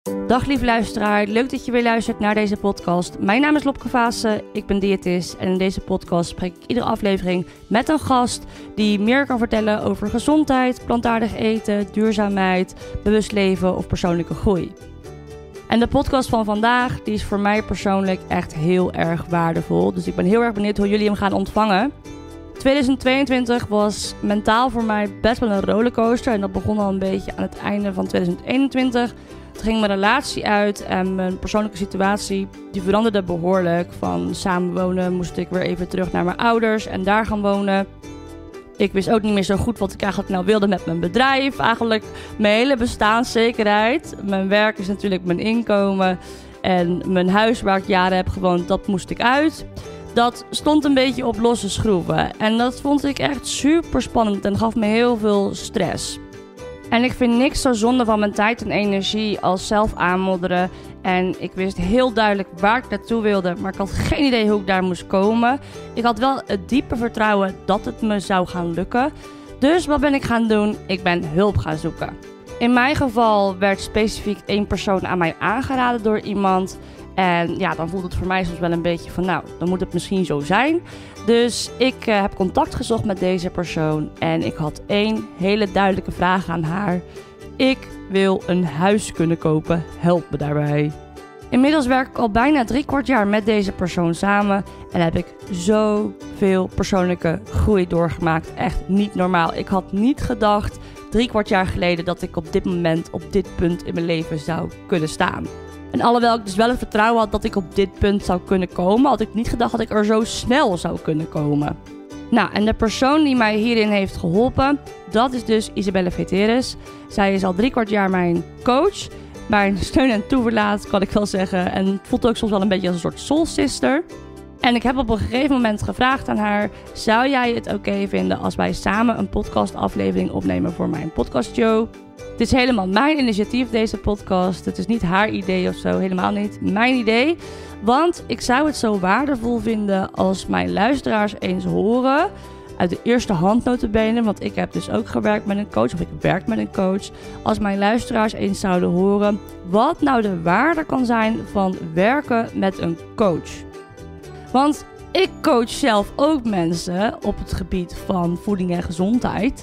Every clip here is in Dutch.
Dag lieve luisteraar, leuk dat je weer luistert naar deze podcast. Mijn naam is Lopke Vaassen, ik ben diëtist en in deze podcast spreek ik iedere aflevering met een gast die meer kan vertellen over gezondheid, plantaardig eten, duurzaamheid, bewust leven of persoonlijke groei. En de podcast van vandaag die is voor mij persoonlijk echt heel erg waardevol, dus ik ben heel erg benieuwd hoe jullie hem gaan ontvangen. 2022 was mentaal voor mij best wel een rollercoaster en dat begon al een beetje aan het einde van 2021. Toen ging mijn relatie uit en mijn persoonlijke situatie die veranderde behoorlijk. Van samenwonen moest ik weer even terug naar mijn ouders en daar gaan wonen. Ik wist ook niet meer zo goed wat ik eigenlijk nou wilde met mijn bedrijf. Eigenlijk mijn hele bestaanszekerheid. Mijn werk is natuurlijk mijn inkomen. En mijn huis waar ik jaren heb gewoond, dat moest ik uit. Dat stond een beetje op losse schroeven. En dat vond ik echt super spannend en gaf me heel veel stress. En ik vind niks zo zonde van mijn tijd en energie als zelf aanmodderen. En ik wist heel duidelijk waar ik naartoe wilde, maar ik had geen idee hoe ik daar moest komen. Ik had wel het diepe vertrouwen dat het me zou gaan lukken. Dus wat ben ik gaan doen? Ik ben hulp gaan zoeken. In mijn geval werd specifiek één persoon aan mij aangeraden door iemand. En ja, dan voelt het voor mij soms wel een beetje van, nou, dan moet het misschien zo zijn. Dus ik heb contact gezocht met deze persoon en ik had één hele duidelijke vraag aan haar. Ik wil een huis kunnen kopen, help me daarbij. Inmiddels werk ik al bijna 3/4 jaar met deze persoon samen en heb ik zoveel persoonlijke groei doorgemaakt. Echt niet normaal. Ik had niet gedacht 3/4 jaar geleden dat ik op dit moment, op dit punt in mijn leven zou kunnen staan. En alhoewel ik dus wel het vertrouwen had dat ik op dit punt zou kunnen komen, had ik niet gedacht dat ik er zo snel zou kunnen komen. Nou, en de persoon die mij hierin heeft geholpen, dat is dus Isabelle Veteris. Zij is al 3/4 jaar mijn coach, mijn steun en toeverlaat, kan ik wel zeggen. En het voelt ook soms wel een beetje als een soort soul sister. En ik heb op een gegeven moment gevraagd aan haar, zou jij het oké vinden als wij samen een podcastaflevering opnemen voor mijn podcastshow? Het is helemaal mijn initiatief, deze podcast. Het is niet haar idee of zo, helemaal niet. Mijn idee. Want ik zou het zo waardevol vinden als mijn luisteraars eens horen, uit de eerste hand nota bene, want ik heb dus ook gewerkt met een coach, of ik werk met een coach. Als mijn luisteraars eens zouden horen wat nou de waarde kan zijn van werken met een coach. Want ik coach zelf ook mensen op het gebied van voeding en gezondheid.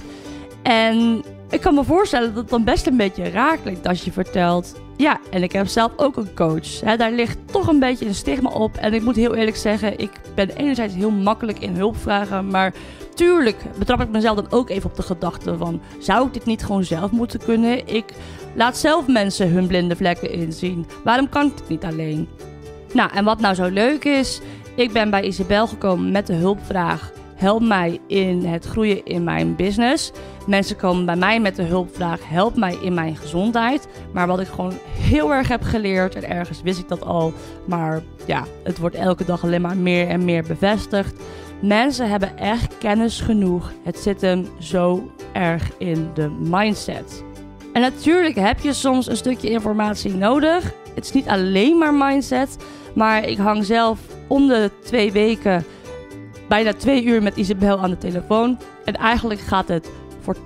En ik kan me voorstellen dat het dan best een beetje raar klinkt als je vertelt, ja, en ik heb zelf ook een coach. Daar ligt toch een beetje een stigma op. En ik moet heel eerlijk zeggen, ik ben enerzijds heel makkelijk in hulp vragen, maar tuurlijk betrap ik mezelf dan ook even op de gedachte van, zou ik dit niet gewoon zelf moeten kunnen? Ik laat zelf mensen hun blinde vlekken inzien. Waarom kan ik het niet alleen? Nou, en wat nou zo leuk is, ik ben bij Isabelle gekomen met de hulpvraag, help mij in het groeien in mijn business. Mensen komen bij mij met de hulpvraag, help mij in mijn gezondheid. Maar wat ik gewoon heel erg heb geleerd, en ergens wist ik dat al, maar ja, het wordt elke dag alleen maar meer en meer bevestigd. Mensen hebben echt kennis genoeg. Het zit hem zo erg in de mindset. En natuurlijk heb je soms een stukje informatie nodig. Het is niet alleen maar mindset, maar ik hang zelf om de 2 weken bijna 2 uur met Isabelle aan de telefoon. En eigenlijk gaat het voor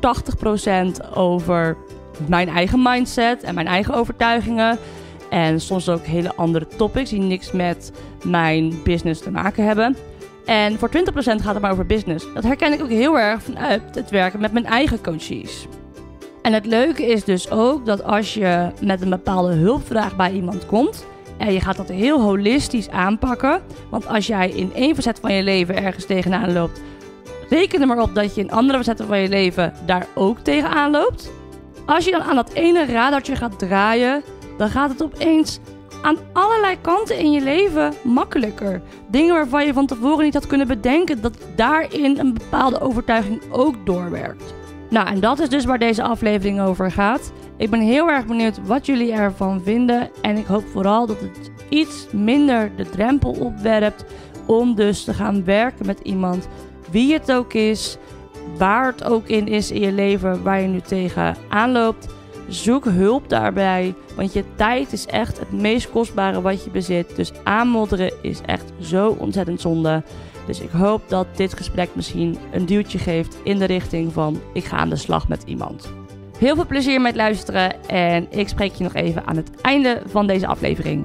80% over mijn eigen mindset en mijn eigen overtuigingen. En soms ook hele andere topics die niks met mijn business te maken hebben. En voor 20% gaat het maar over business. Dat herken ik ook heel erg vanuit het werken met mijn eigen coaches. En het leuke is dus ook dat als je met een bepaalde hulpvraag bij iemand komt en je gaat dat heel holistisch aanpakken. Want als jij in één facet van je leven ergens tegenaan loopt, reken er maar op dat je in andere facetten van je leven daar ook tegenaan loopt. Als je dan aan dat ene radartje gaat draaien, dan gaat het opeens aan allerlei kanten in je leven makkelijker. Dingen waarvan je van tevoren niet had kunnen bedenken, dat daarin een bepaalde overtuiging ook doorwerkt. Nou, en dat is dus waar deze aflevering over gaat. Ik ben heel erg benieuwd wat jullie ervan vinden. En ik hoop vooral dat het iets minder de drempel opwerpt om dus te gaan werken met iemand, wie het ook is, waar het ook in is in je leven, waar je nu tegenaan loopt. Zoek hulp daarbij, want je tijd is echt het meest kostbare wat je bezit. Dus aanmodderen is echt zo ontzettend zonde. Dus ik hoop dat dit gesprek misschien een duwtje geeft in de richting van ik ga aan de slag met iemand. Heel veel plezier met luisteren en ik spreek je nog even aan het einde van deze aflevering.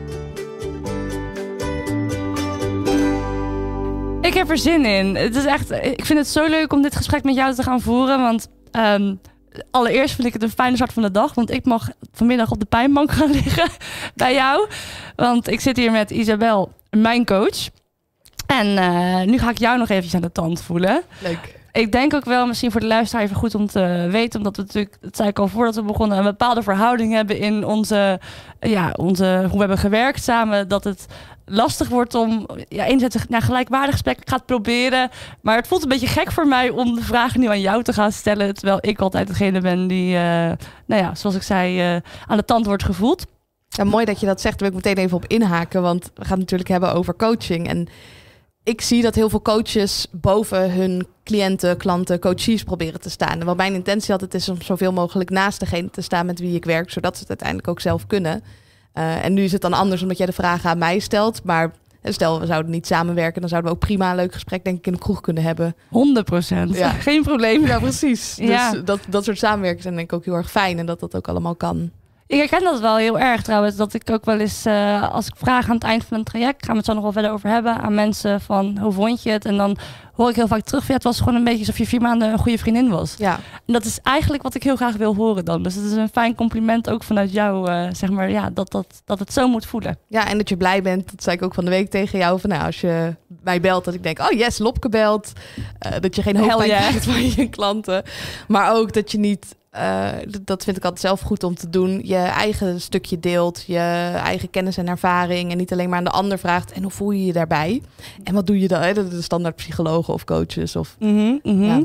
Ik heb er zin in. Het is echt, ik vind het zo leuk om dit gesprek met jou te gaan voeren, want allereerst vind ik het een fijne start van de dag, want ik mag vanmiddag op de pijnbank gaan liggen bij jou. Want ik zit hier met Isabel, mijn coach. En nu ga ik jou nog eventjes aan de tand voelen. Leuk. Ik denk ook wel misschien voor de luisteraar even goed om te weten, omdat we natuurlijk, dat zei ik al voordat we begonnen, een bepaalde verhouding hebben in hoe we hebben gewerkt samen, dat het lastig wordt om enerzijds naar gelijkwaardig gesprek gaat proberen. Maar het voelt een beetje gek voor mij om de vragen nu aan jou te gaan stellen, terwijl ik altijd degene ben die, zoals ik zei, aan de tand wordt gevoeld. Ja, mooi dat je dat zegt. Daar wil ik meteen even op inhaken, want we gaan het natuurlijk hebben over coaching. En ik zie dat heel veel coaches boven hun cliënten, klanten, coaches proberen te staan. En wat mijn intentie altijd is om zoveel mogelijk naast degene te staan met wie ik werk, zodat ze het uiteindelijk ook zelf kunnen. En nu is het dan anders omdat jij de vragen aan mij stelt. Maar stel, we zouden niet samenwerken, dan zouden we ook prima een leuk gesprek denk ik in de kroeg kunnen hebben. 100%. Ja. Geen probleem. Ja, precies. Ja. Dus dat soort samenwerken zijn denk ik ook heel erg fijn en dat ook allemaal kan. Ik herken dat wel heel erg trouwens, dat ik ook wel eens, als ik vraag aan het eind van een traject, gaan we het zo nog wel verder over hebben, aan mensen van, hoe vond je het? En dan hoor ik heel vaak terug, het was gewoon een beetje alsof je 4 maanden een goede vriendin was. Ja. En dat is eigenlijk wat ik heel graag wil horen dan. Dus het is een fijn compliment ook vanuit jou, dat het zo moet voelen. Ja, en dat je blij bent, dat zei ik ook van de week tegen jou, van als je mij belt, dat ik denk, oh yes, Lopke belt. Dat je geen hoofdpijn krijgt van je klanten. Maar ook dat je niet, dat vind ik altijd zelf goed om te doen, je eigen stukje deelt, je eigen kennis en ervaring en niet alleen maar aan de ander vraagt, en hoe voel je je daarbij? En wat doe je dan? Dat de standaard psychologen of coaches. Of, Ja.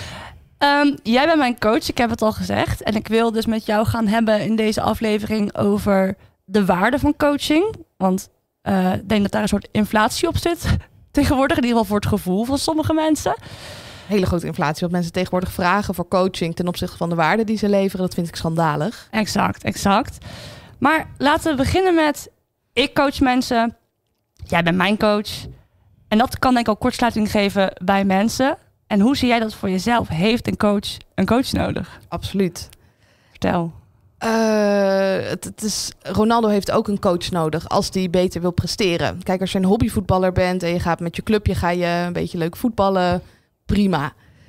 Jij bent mijn coach, ik heb het al gezegd. En ik wil dus met jou gaan hebben in deze aflevering over de waarde van coaching. Want ik denk dat daar een soort inflatie op zit tegenwoordig, in ieder geval voor het gevoel van sommige mensen. Hele grote inflatie. Wat mensen tegenwoordig vragen voor coaching ten opzichte van de waarde die ze leveren, dat vind ik schandalig. Exact. Maar laten we beginnen met, ik coach mensen, jij bent mijn coach. En dat kan denk ik ook kortsluiting geven bij mensen. En hoe zie jij dat voor jezelf? Heeft een coach nodig? Absoluut. Vertel. Ronaldo heeft ook een coach nodig als die beter wil presteren. Kijk, als je een hobbyvoetballer bent en je gaat met je clubje, ga je een beetje leuk voetballen, prima.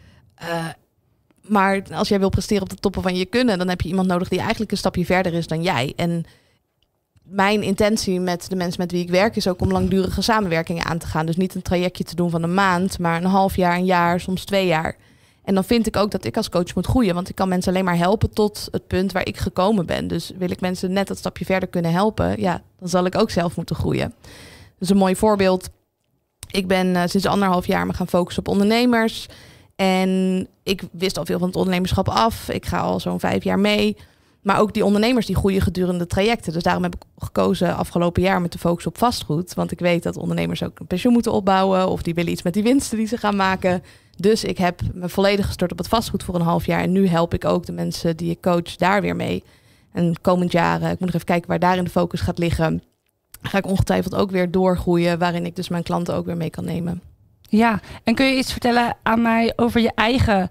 Maar als jij wil presteren op de toppen van je kunnen, dan heb je iemand nodig die eigenlijk een stapje verder is dan jij. En mijn intentie met de mensen met wie ik werk is ook om langdurige samenwerkingen aan te gaan. Dus niet een trajectje te doen van een maand, maar een half jaar, een jaar, soms 2 jaar. En dan vind ik ook dat ik als coach moet groeien, want ik kan mensen alleen maar helpen tot het punt waar ik gekomen ben. Dus wil ik mensen net dat stapje verder kunnen helpen, ja, dan zal ik ook zelf moeten groeien. Dus een mooi voorbeeld. Ik ben sinds 1,5 jaar me gaan focussen op ondernemers. En ik wist al veel van het ondernemerschap af. Ik ga al zo'n 5 jaar mee. Maar ook die ondernemers die groeien gedurende trajecten. Dus daarom heb ik gekozen afgelopen jaar met de focus op vastgoed. Want ik weet dat ondernemers ook een pensioen moeten opbouwen. Of die willen iets met die winsten die ze gaan maken. Dus ik heb me volledig gestort op het vastgoed voor 1,5 jaar. En nu help ik ook de mensen die ik coach daar weer mee. En komend jaar, ik moet nog even kijken waar daarin de focus gaat liggen. Ga ik ongetwijfeld ook weer doorgroeien. Waarin ik dus mijn klanten ook weer mee kan nemen. Ja, en kun je iets vertellen aan mij over je eigen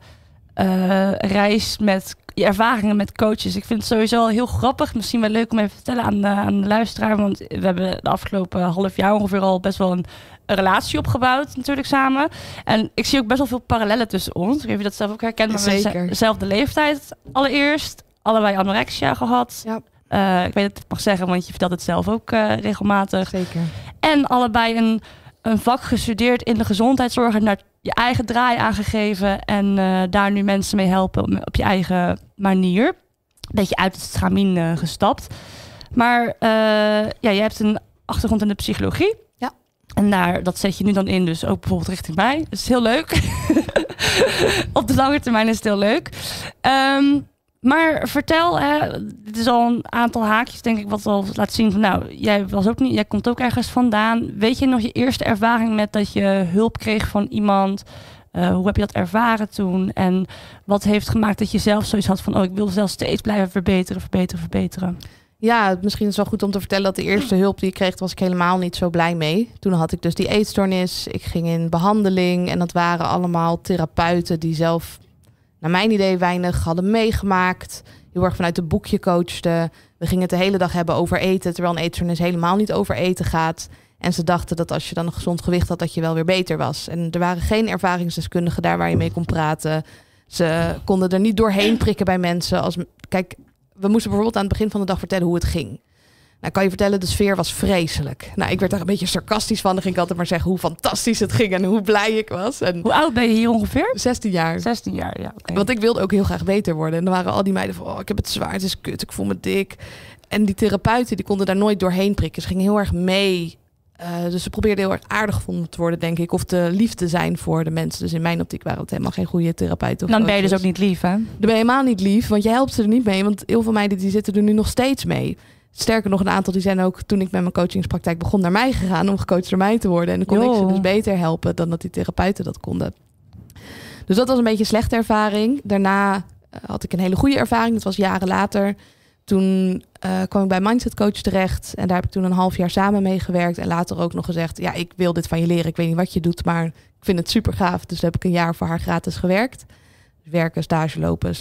reis met je ervaringen met coaches? Ik vind het sowieso al heel grappig. Misschien wel leuk om even te vertellen aan de luisteraar. Want we hebben de afgelopen half jaar ongeveer al best wel een relatie opgebouwd natuurlijk samen. En ik zie ook best wel veel parallellen tussen ons. Ik weet niet of je dat zelf ook herkent. Maar we hebben dezelfde leeftijd allereerst. Allebei anorexia gehad. Ja. Ik weet dat ik mag zeggen, want je vertelt het zelf ook regelmatig. Zeker. En allebei een vak gestudeerd in de gezondheidszorg en daar je eigen draai aangegeven en daar nu mensen mee helpen op je eigen manier. Een beetje uit het stramien gestapt. Maar jij hebt een achtergrond in de psychologie. Ja. En dat zet je nu dan in, dus ook bijvoorbeeld richting mij. Dat is heel leuk. Op de lange termijn is het heel leuk. Maar vertel, dit is al een aantal haakjes, denk ik, wat al laat zien van, nou, jij komt ook ergens vandaan. Weet je nog je eerste ervaring met dat je hulp kreeg van iemand? Hoe heb je dat ervaren toen? En wat heeft gemaakt dat je zelf zoiets had van, ik wil zelf steeds blijven verbeteren? Ja, misschien is het wel goed om te vertellen dat de eerste hulp die ik kreeg, was ik helemaal niet zo blij mee. Toen had ik dus die eetstoornis. Ik ging in behandeling en dat waren allemaal therapeuten die zelf naar mijn idee weinig hadden meegemaakt. Heel erg vanuit een boekje coachten. We gingen het de hele dag hebben over eten, terwijl een eetstoornis helemaal niet over eten gaat. En ze dachten dat als je dan een gezond gewicht had, dat je wel weer beter was. En er waren geen ervaringsdeskundigen daar waar je mee kon praten. Ze konden er niet doorheen prikken bij mensen. Kijk, we moesten bijvoorbeeld aan het begin van de dag vertellen hoe het ging. Nou, kan je vertellen, de sfeer was vreselijk. Nou, ik werd daar een beetje sarcastisch van. Dan ging ik altijd maar zeggen hoe fantastisch het ging en hoe blij ik was. En hoe oud ben je hier ongeveer? 16 jaar. 16 jaar, ja. Okay. Want ik wilde ook heel graag beter worden. En dan waren al die meiden van, ik heb het zwaar, het is kut, ik voel me dik. En die therapeuten, die konden daar nooit doorheen prikken. Ze gingen heel erg mee. Dus ze probeerden heel erg aardig gevonden te worden, denk ik. Of te lief te zijn voor de mensen. Dus in mijn optiek waren het helemaal geen goede therapeuten. Dan ben je dus ook niet lief, hè? Dan ben je helemaal niet lief, want je helpt ze er niet mee. Want heel veel meiden die zitten er nu nog steeds mee. Sterker nog, een aantal die zijn ook, toen ik met mijn coachingspraktijk begon, naar mij gegaan om gecoacht door mij te worden. En dan kon ik ze dus beter helpen dan dat die therapeuten dat konden. Dus dat was een beetje een slechte ervaring. Daarna had ik een hele goede ervaring. Dat was jaren later. Toen kwam ik bij Mindset Coach terecht. En daar heb ik toen een half jaar samen mee gewerkt. En later ook nog gezegd, ja, ik wil dit van je leren. Ik weet niet wat je doet, maar ik vind het super gaaf. Dus heb ik een jaar voor haar gratis gewerkt. Werken, stage lopen,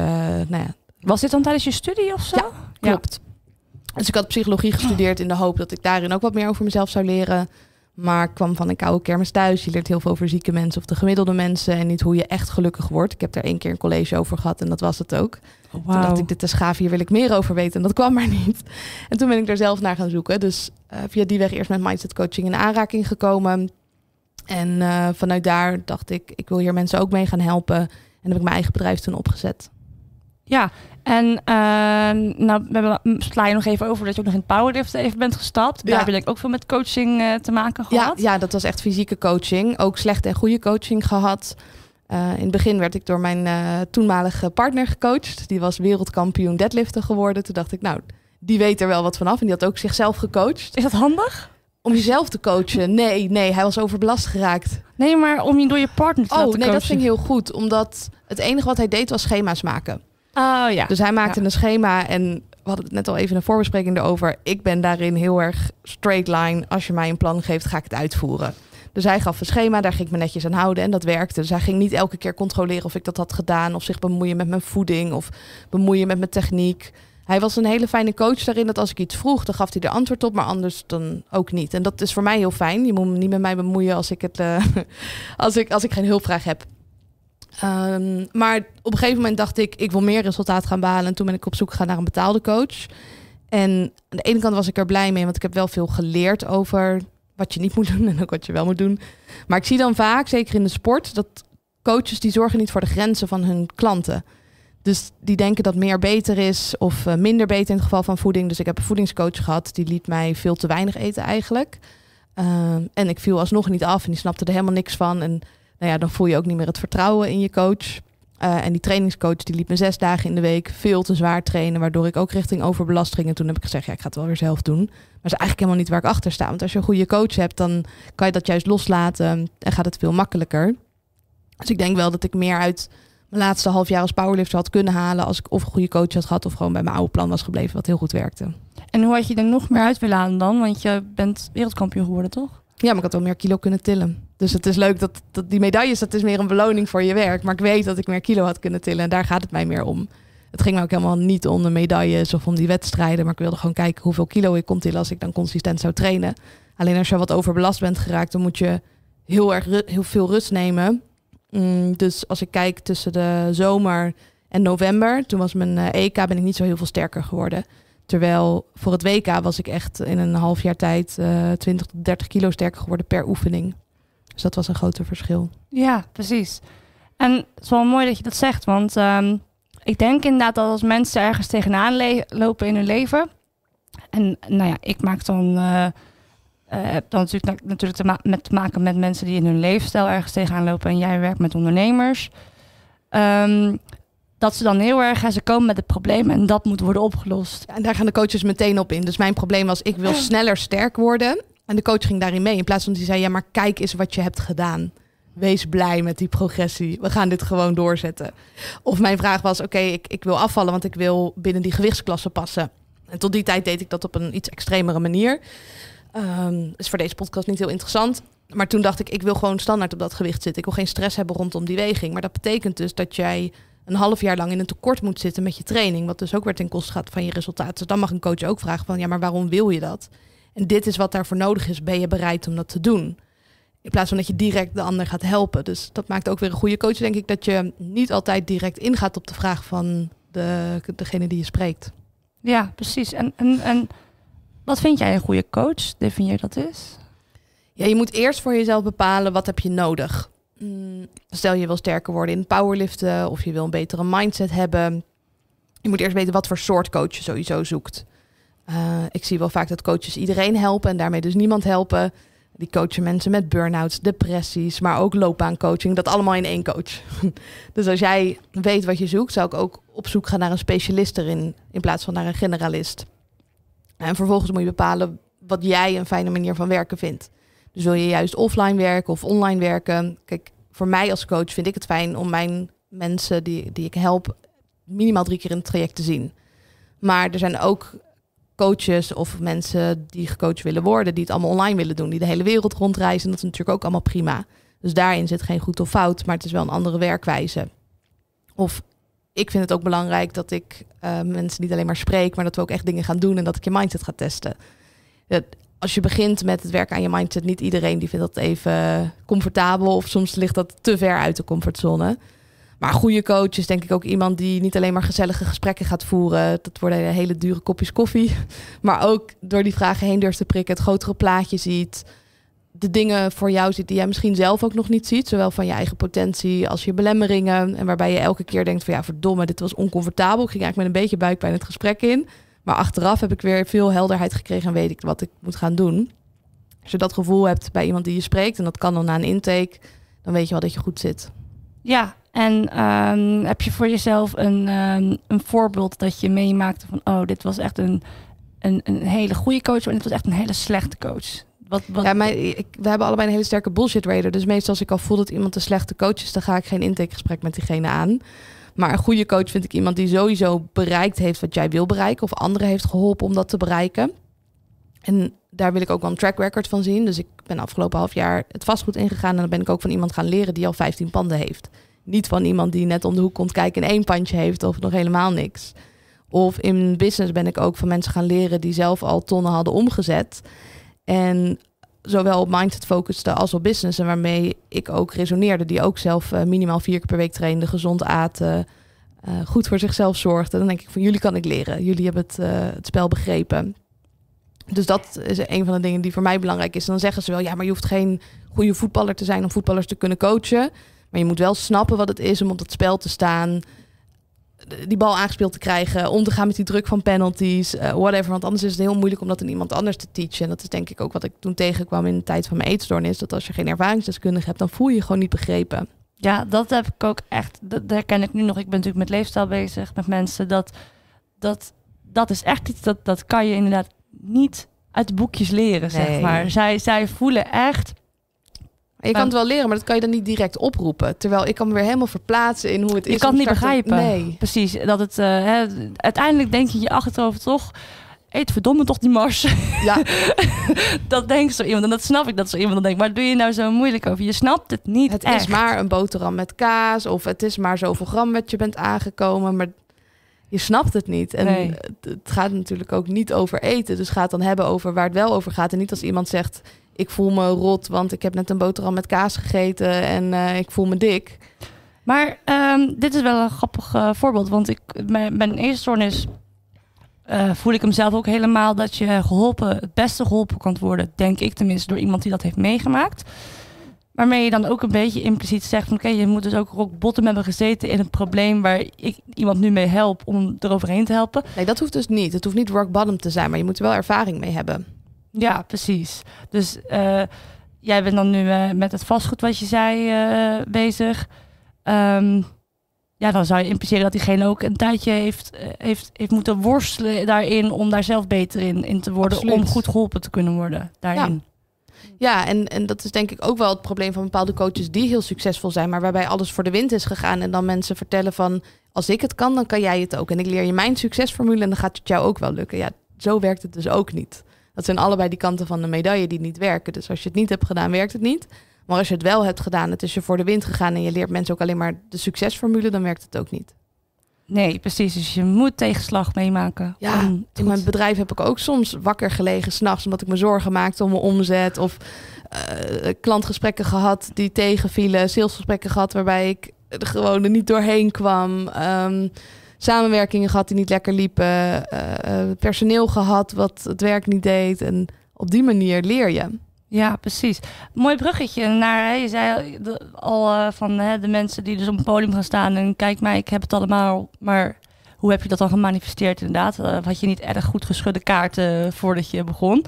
Was dit dan tijdens je studie of zo? Ja, klopt. Ja. Dus ik had psychologie gestudeerd in de hoop dat ik daarin ook wat meer over mezelf zou leren. Maar ik kwam van een koude kermis thuis. Je leert heel veel over zieke mensen of de gemiddelde mensen. En niet hoe je echt gelukkig wordt. Ik heb er 1 keer een college over gehad en dat was het ook. Wow. Toen dacht ik, dit is gaaf, hier wil ik meer over weten. En dat kwam maar niet. En toen ben ik er zelf naar gaan zoeken. Dus via die weg eerst met mindset coaching in aanraking gekomen. En vanuit daar dacht ik wil hier mensen ook mee gaan helpen. En heb ik mijn eigen bedrijf toen opgezet. Ja, en sla je nog even over dat je ook nog in het powerlift even bent gestapt. Ja. Daar heb je denk ik ook veel met coaching te maken gehad. Ja, dat was echt fysieke coaching. Ook slechte en goede coaching gehad. In het begin werd ik door mijn toenmalige partner gecoacht. Die was wereldkampioen deadliften geworden. Toen dacht ik, nou, die weet er wel wat vanaf. En die had ook zichzelf gecoacht. Is dat handig? Om jezelf te coachen? Nee, hij was overbelast geraakt. Nee, maar om je door je partner te laten coachen. Dat ging heel goed. Omdat het enige wat hij deed was schema's maken. Oh ja. Dus hij maakte een schema en we hadden het net al even in een voorbespreking erover. Ik ben daarin heel erg straight line. Als je mij een plan geeft, ga ik het uitvoeren. Dus hij gaf een schema, daar ging ik me netjes aan houden en dat werkte. Dus hij ging niet elke keer controleren of ik dat had gedaan, of zich bemoeien met mijn voeding of bemoeien met mijn techniek. Hij was een hele fijne coach daarin dat als ik iets vroeg, dan gaf hij er antwoord op, maar anders dan ook niet. En dat is voor mij heel fijn. Je moet me niet met mij bemoeien als ik als ik geen hulpvraag heb. Maar op een gegeven moment dacht ik wil meer resultaat gaan behalen. En toen ben ik op zoek gegaan naar een betaalde coach. En aan de ene kant was ik er blij mee, want ik heb wel veel geleerd over wat je niet moet doen en ook wat je wel moet doen. Maar ik zie dan vaak, zeker in de sport, dat coaches die zorgen niet voor de grenzen van hun klanten. Dus die denken dat meer beter is of minder beter in het geval van voeding. Dus ik heb een voedingscoach gehad, die liet mij veel te weinig eten eigenlijk. En ik viel alsnog niet af en die snapte er helemaal niks van. En dan voel je ook niet meer het vertrouwen in je coach. En die trainingscoach die liet me 6 dagen in de week veel te zwaar trainen, waardoor ik ook richting overbelast ging. En toen heb ik gezegd, ik ga het wel weer zelf doen. Maar dat is eigenlijk helemaal niet waar ik achter sta. Want als je een goede coach hebt, dan kan je dat juist loslaten en gaat het veel makkelijker. Dus ik denk wel dat ik meer uit mijn laatste half jaar als powerlifter had kunnen halen als ik of een goede coach had gehad of gewoon bij mijn oude plan was gebleven, wat heel goed werkte. En hoe had je er nog meer uit willen halen dan? Want je bent wereldkampioen geworden, toch? Ja, maar ik had wel meer kilo kunnen tillen. Dus het is leuk dat die medailles, dat is meer een beloning voor je werk. Maar ik weet dat ik meer kilo had kunnen tillen en daar gaat het mij meer om. Het ging me ook helemaal niet om de medailles of om die wedstrijden. Maar ik wilde gewoon kijken hoeveel kilo ik kon tillen als ik dan consistent zou trainen. Alleen als je wat overbelast bent geraakt, dan moet je heel veel rust nemen. Dus als ik kijk tussen de zomer en november, toen was mijn EK, ben ik niet zo heel veel sterker geworden. Terwijl voor het WK was ik echt in een half jaar tijd 20 tot 30 kilo sterker geworden per oefening. Dus dat was een groter verschil. Ja, precies. En het is wel mooi dat je dat zegt. Want ik denk inderdaad dat als mensen ergens tegenaan lopen in hun leven. En ik maak dan natuurlijk te maken met mensen die in hun levensstijl ergens tegenaan lopen. En jij werkt met ondernemers. Dat ze dan heel erg, ze komen met het probleem en dat moet worden opgelost. Ja, en daar gaan de coaches meteen op in. Dus mijn probleem was, ik wil sneller sterk worden. En de coach ging daarin mee. In plaats van die zei, ja, maar kijk eens wat je hebt gedaan. Wees blij met die progressie. We gaan dit gewoon doorzetten. Of mijn vraag was, oké, ik wil afvallen, want ik wil binnen die gewichtsklasse passen. En tot die tijd deed ik dat op een iets extremere manier. Is voor deze podcast niet heel interessant. Maar toen dacht ik wil gewoon standaard op dat gewicht zitten. Ik wil geen stress hebben rondom die weging. Maar dat betekent dus dat jij een half jaar lang in een tekort moet zitten met je training, wat dus ook weer ten koste gaat van je resultaat. Dus dan mag een coach ook vragen van, ja, maar waarom wil je dat? En dit is wat daarvoor nodig is. Ben je bereid om dat te doen? In plaats van dat je direct de ander gaat helpen. Dus dat maakt ook weer een goede coach, denk ik, dat je niet altijd direct ingaat op de vraag van degene die je spreekt. Ja, precies. En wat vind jij een goede coach? Definieer dat eens. Ja, je moet eerst voor jezelf bepalen, wat heb je nodig? Stel je wil sterker worden in powerliften of je wil een betere mindset hebben. Je moet eerst weten wat voor soort coach je sowieso zoekt. Ik zie wel vaak dat coaches iedereen helpen en daarmee dus niemand helpen. Die coachen mensen met burn-outs, depressies, maar ook loopbaancoaching. Dat allemaal in één coach. Dus als jij weet wat je zoekt, zou ik ook op zoek gaan naar een specialist erin in plaats van naar een generalist. En vervolgens moet je bepalen wat jij een fijne manier van werken vindt. Dus wil je juist offline werken of online werken? Kijk, voor mij als coach vind ik het fijn om mijn mensen die ik help minimaal 3 keer in het traject te zien. Maar er zijn ook coaches of mensen die gecoacht willen worden, die het allemaal online willen doen, die de hele wereld rondreizen. En dat is natuurlijk ook allemaal prima. Dus daarin zit geen goed of fout, maar het is wel een andere werkwijze. Of ik vind het ook belangrijk dat ik mensen niet alleen maar spreek, maar dat we ook echt dingen gaan doen en dat ik je mindset ga testen. Als je begint met het werken aan je mindset, niet iedereen die vindt dat even comfortabel of soms ligt dat te ver uit de comfortzone. Maar een goede coach is denk ik ook iemand die niet alleen maar gezellige gesprekken gaat voeren. Dat worden hele dure kopjes koffie. Maar ook door die vragen heen durft te prikken, het grotere plaatje ziet. De dingen voor jou ziet die jij misschien zelf ook nog niet ziet. Zowel van je eigen potentie als je belemmeringen. En waarbij je elke keer denkt van ja, verdomme, dit was oncomfortabel. Ik ging eigenlijk met een beetje buikpijn het gesprek in. Maar achteraf heb ik weer veel helderheid gekregen en weet ik wat ik moet gaan doen. Als je dat gevoel hebt bij iemand die je spreekt, en dat kan dan na een intake, dan weet je wel dat je goed zit. Ja, en heb je voor jezelf een voorbeeld dat je meemaakte van, oh, dit was echt een hele goede coach, maar dit was echt een hele slechte coach? Ja, we hebben allebei een hele sterke bullshit radar. Dus meestal als ik al voel dat iemand een slechte coach is, dan ga ik geen intakegesprek met diegene aan. Maar een goede coach vind ik iemand die sowieso bereikt heeft wat jij wil bereiken, of anderen heeft geholpen om dat te bereiken. En daar wil ik ook wel een track record van zien. Dus ik ben afgelopen half jaar het vastgoed ingegaan en dan ben ik ook van iemand gaan leren die al 15 panden heeft. Niet van iemand die net om de hoek komt kijken en 1 pandje heeft of nog helemaal niks. Of in business ben ik ook van mensen gaan leren die zelf al tonnen hadden omgezet. En zowel op mindset focuste als op business. En waarmee ik ook resoneerde. Die ook zelf minimaal 4 keer per week trainden, gezond aten, goed voor zichzelf zorgden. Dan denk ik van jullie kan ik leren. Jullie hebben het spel begrepen. Dus dat is een van de dingen die voor mij belangrijk is. Dan zeggen ze wel, ja, maar je hoeft geen goede voetballer te zijn om voetballers te kunnen coachen. Maar je moet wel snappen wat het is om op dat spel te staan, die bal aangespeeld te krijgen, om te gaan met die druk van penalties, whatever. Want anders is het heel moeilijk om dat aan iemand anders te teachen. En dat is denk ik ook wat ik toen tegenkwam in de tijd van mijn eetstoornis. Dat als je geen ervaringsdeskundige hebt, dan voel je je gewoon niet begrepen. Ja, dat heb ik ook echt. Dat herken ik nu nog. Ik ben natuurlijk met leefstijl bezig, met mensen. Dat is echt iets, dat kan je inderdaad niet uit de boekjes leren, zeg maar. Zij voelen echt. Je kan het wel leren, maar dat kan je dan niet direct oproepen. Terwijl ik kan me weer helemaal verplaatsen in hoe het is. Je kan het niet begrijpen. Nee. Precies. Dat het, uiteindelijk denk je achterhoofd toch, eet verdomme toch die mars. Ja. Dat denkt zo iemand. En dat snap ik dat zo iemand dan denkt. Maar doe je nou zo moeilijk over? Je snapt het niet. Het is maar een boterham met kaas. Of het is maar zoveel gram wat je bent aangekomen. Maar je snapt het niet. En het gaat natuurlijk ook niet over eten. Dus ga het dan hebben over waar het wel over gaat. En niet als iemand zegt, ik voel me rot, want ik heb net een boterham met kaas gegeten en ik voel me dik. Maar dit is wel een grappig voorbeeld. Want mijn eetstoornis voel ik hem zelf ook helemaal dat je het beste geholpen kan worden, denk ik tenminste, door iemand die dat heeft meegemaakt. Waarmee je dan ook een beetje impliciet zegt van oké, je moet dus ook rock bottom hebben gezeten in het probleem waar ik iemand nu mee help om eroverheen te helpen. Nee, dat hoeft dus niet. Het hoeft niet rock bottom te zijn, maar je moet er wel ervaring mee hebben. Ja, precies. Dus jij bent dan nu met het vastgoed wat je zei bezig. Ja, dan zou je impliceren dat diegene ook een tijdje heeft moeten worstelen daarin om daar zelf beter in te worden. Absoluut. Om goed geholpen te kunnen worden daarin. Ja, en dat is denk ik ook wel het probleem van bepaalde coaches die heel succesvol zijn, maar waarbij alles voor de wind is gegaan en dan mensen vertellen van als ik het kan, dan kan jij het ook. En ik leer je mijn succesformule en dan gaat het jou ook wel lukken. Ja, zo werkt het dus ook niet. Dat zijn allebei die kanten van de medaille die niet werken. Dus als je het niet hebt gedaan, werkt het niet. Maar als je het wel hebt gedaan, het is je voor de wind gegaan en je leert mensen ook alleen maar de succesformule, dan werkt het ook niet. Nee, precies. Dus je moet tegenslag meemaken. Ja, in mijn bedrijf heb ik ook soms wakker gelegen 's nachts omdat ik me zorgen maakte om mijn omzet. Of klantgesprekken gehad die tegenvielen. Salesgesprekken gehad waarbij ik er gewoon er niet doorheen kwam. Samenwerkingen gehad die niet lekker liepen. Personeel gehad wat het werk niet deed. En op die manier leer je. Ja, precies. Mooi bruggetje naar, je zei al van de mensen die dus op een podium gaan staan en kijk mij, ik heb het allemaal, maar hoe heb je dat dan gemanifesteerd inderdaad? Had je niet erg goed geschudde kaarten voordat je begon?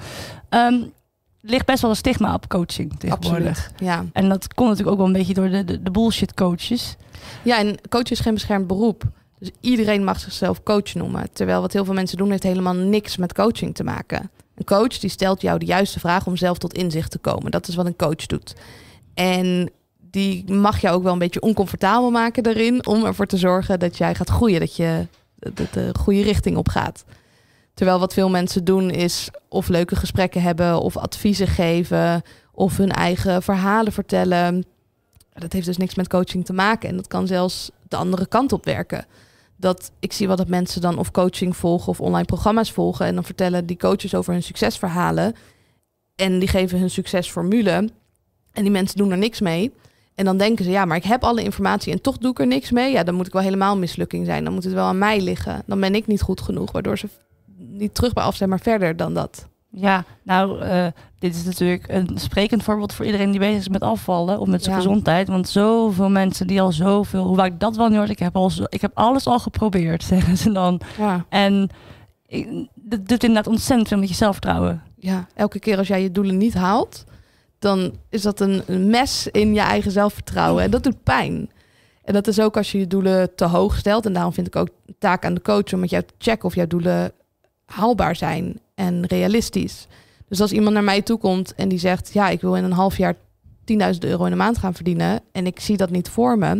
Ligt best wel een stigma op coaching tegenwoordig. Absoluut, ja. En dat komt natuurlijk ook wel een beetje door de bullshit coaches. Ja, en coach is geen beschermd beroep. Dus iedereen mag zichzelf coach noemen. Terwijl wat heel veel mensen doen heeft helemaal niks met coaching te maken. Een coach die stelt jou de juiste vraag om zelf tot inzicht te komen. Dat is wat een coach doet. En die mag jou ook wel een beetje oncomfortabel maken daarin om ervoor te zorgen dat jij gaat groeien. Dat je de goede richting op gaat. Terwijl wat veel mensen doen is of leuke gesprekken hebben of adviezen geven of hun eigen verhalen vertellen. Dat heeft dus niks met coaching te maken. En dat kan zelfs de andere kant op werken. Dat ik zie wel dat mensen dan of coaching volgen of online programma's volgen. En dan vertellen die coaches over hun succesverhalen. En die geven hun succesformule. En die mensen doen er niks mee. En dan denken ze, ja, maar ik heb alle informatie en toch doe ik er niks mee. Ja, dan moet ik wel helemaal een mislukking zijn. Dan moet het wel aan mij liggen. Dan ben ik niet goed genoeg. Waardoor ze niet terug bij af zijn, maar verder dan dat. Ja, nou, dit is natuurlijk een sprekend voorbeeld voor iedereen die bezig is met afvallen of met zijn gezondheid. Want zoveel mensen die al zoveel, hoe vaak ik dat wel niet hoor, ik heb alles al geprobeerd, zeggen ze dan. Ja. En dat doet inderdaad ontzettend veel met je zelfvertrouwen. Ja, elke keer als jij je doelen niet haalt, dan is dat een mes in je eigen zelfvertrouwen. En dat doet pijn. En dat is ook als je je doelen te hoog stelt. En daarom vind ik ook een taak aan de coach om met jou te checken of jouw doelen haalbaar zijn en realistisch. Dus als iemand naar mij toe komt en die zegt, ja, ik wil in een half jaar 10.000 euro in de maand gaan verdienen en ik zie dat niet voor me,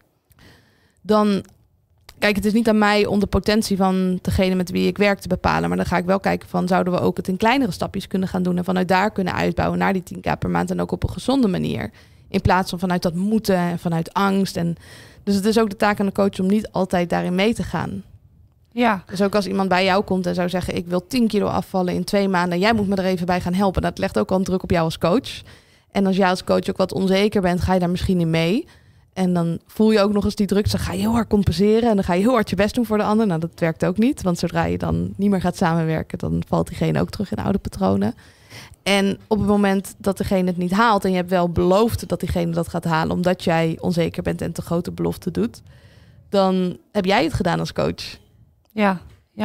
dan, kijk, het is niet aan mij om de potentie van degene met wie ik werk te bepalen, maar dan ga ik wel kijken van, zouden we ook het in kleinere stapjes kunnen gaan doen en vanuit daar kunnen uitbouwen naar die 10.000 per maand en ook op een gezonde manier. In plaats van vanuit dat moeten en vanuit angst. En dus het is ook de taak aan de coach om niet altijd daarin mee te gaan. Ja. Dus ook als iemand bij jou komt en zou zeggen, ik wil 10 kilo afvallen in 2 maanden. Jij moet me er even bij gaan helpen. Dat legt ook al een druk op jou als coach. En als jij als coach ook wat onzeker bent, ga je daar misschien in mee. En dan voel je ook nog eens die druk. Dan ga je heel hard compenseren en dan ga je heel hard je best doen voor de ander. Nou, dat werkt ook niet. Want zodra je dan niet meer gaat samenwerken, dan valt diegene ook terug in oude patronen. En op het moment dat degene het niet haalt en je hebt wel beloofd dat diegene dat gaat halen omdat jij onzeker bent en te grote belofte doet, dan heb jij het gedaan als coach. Ja.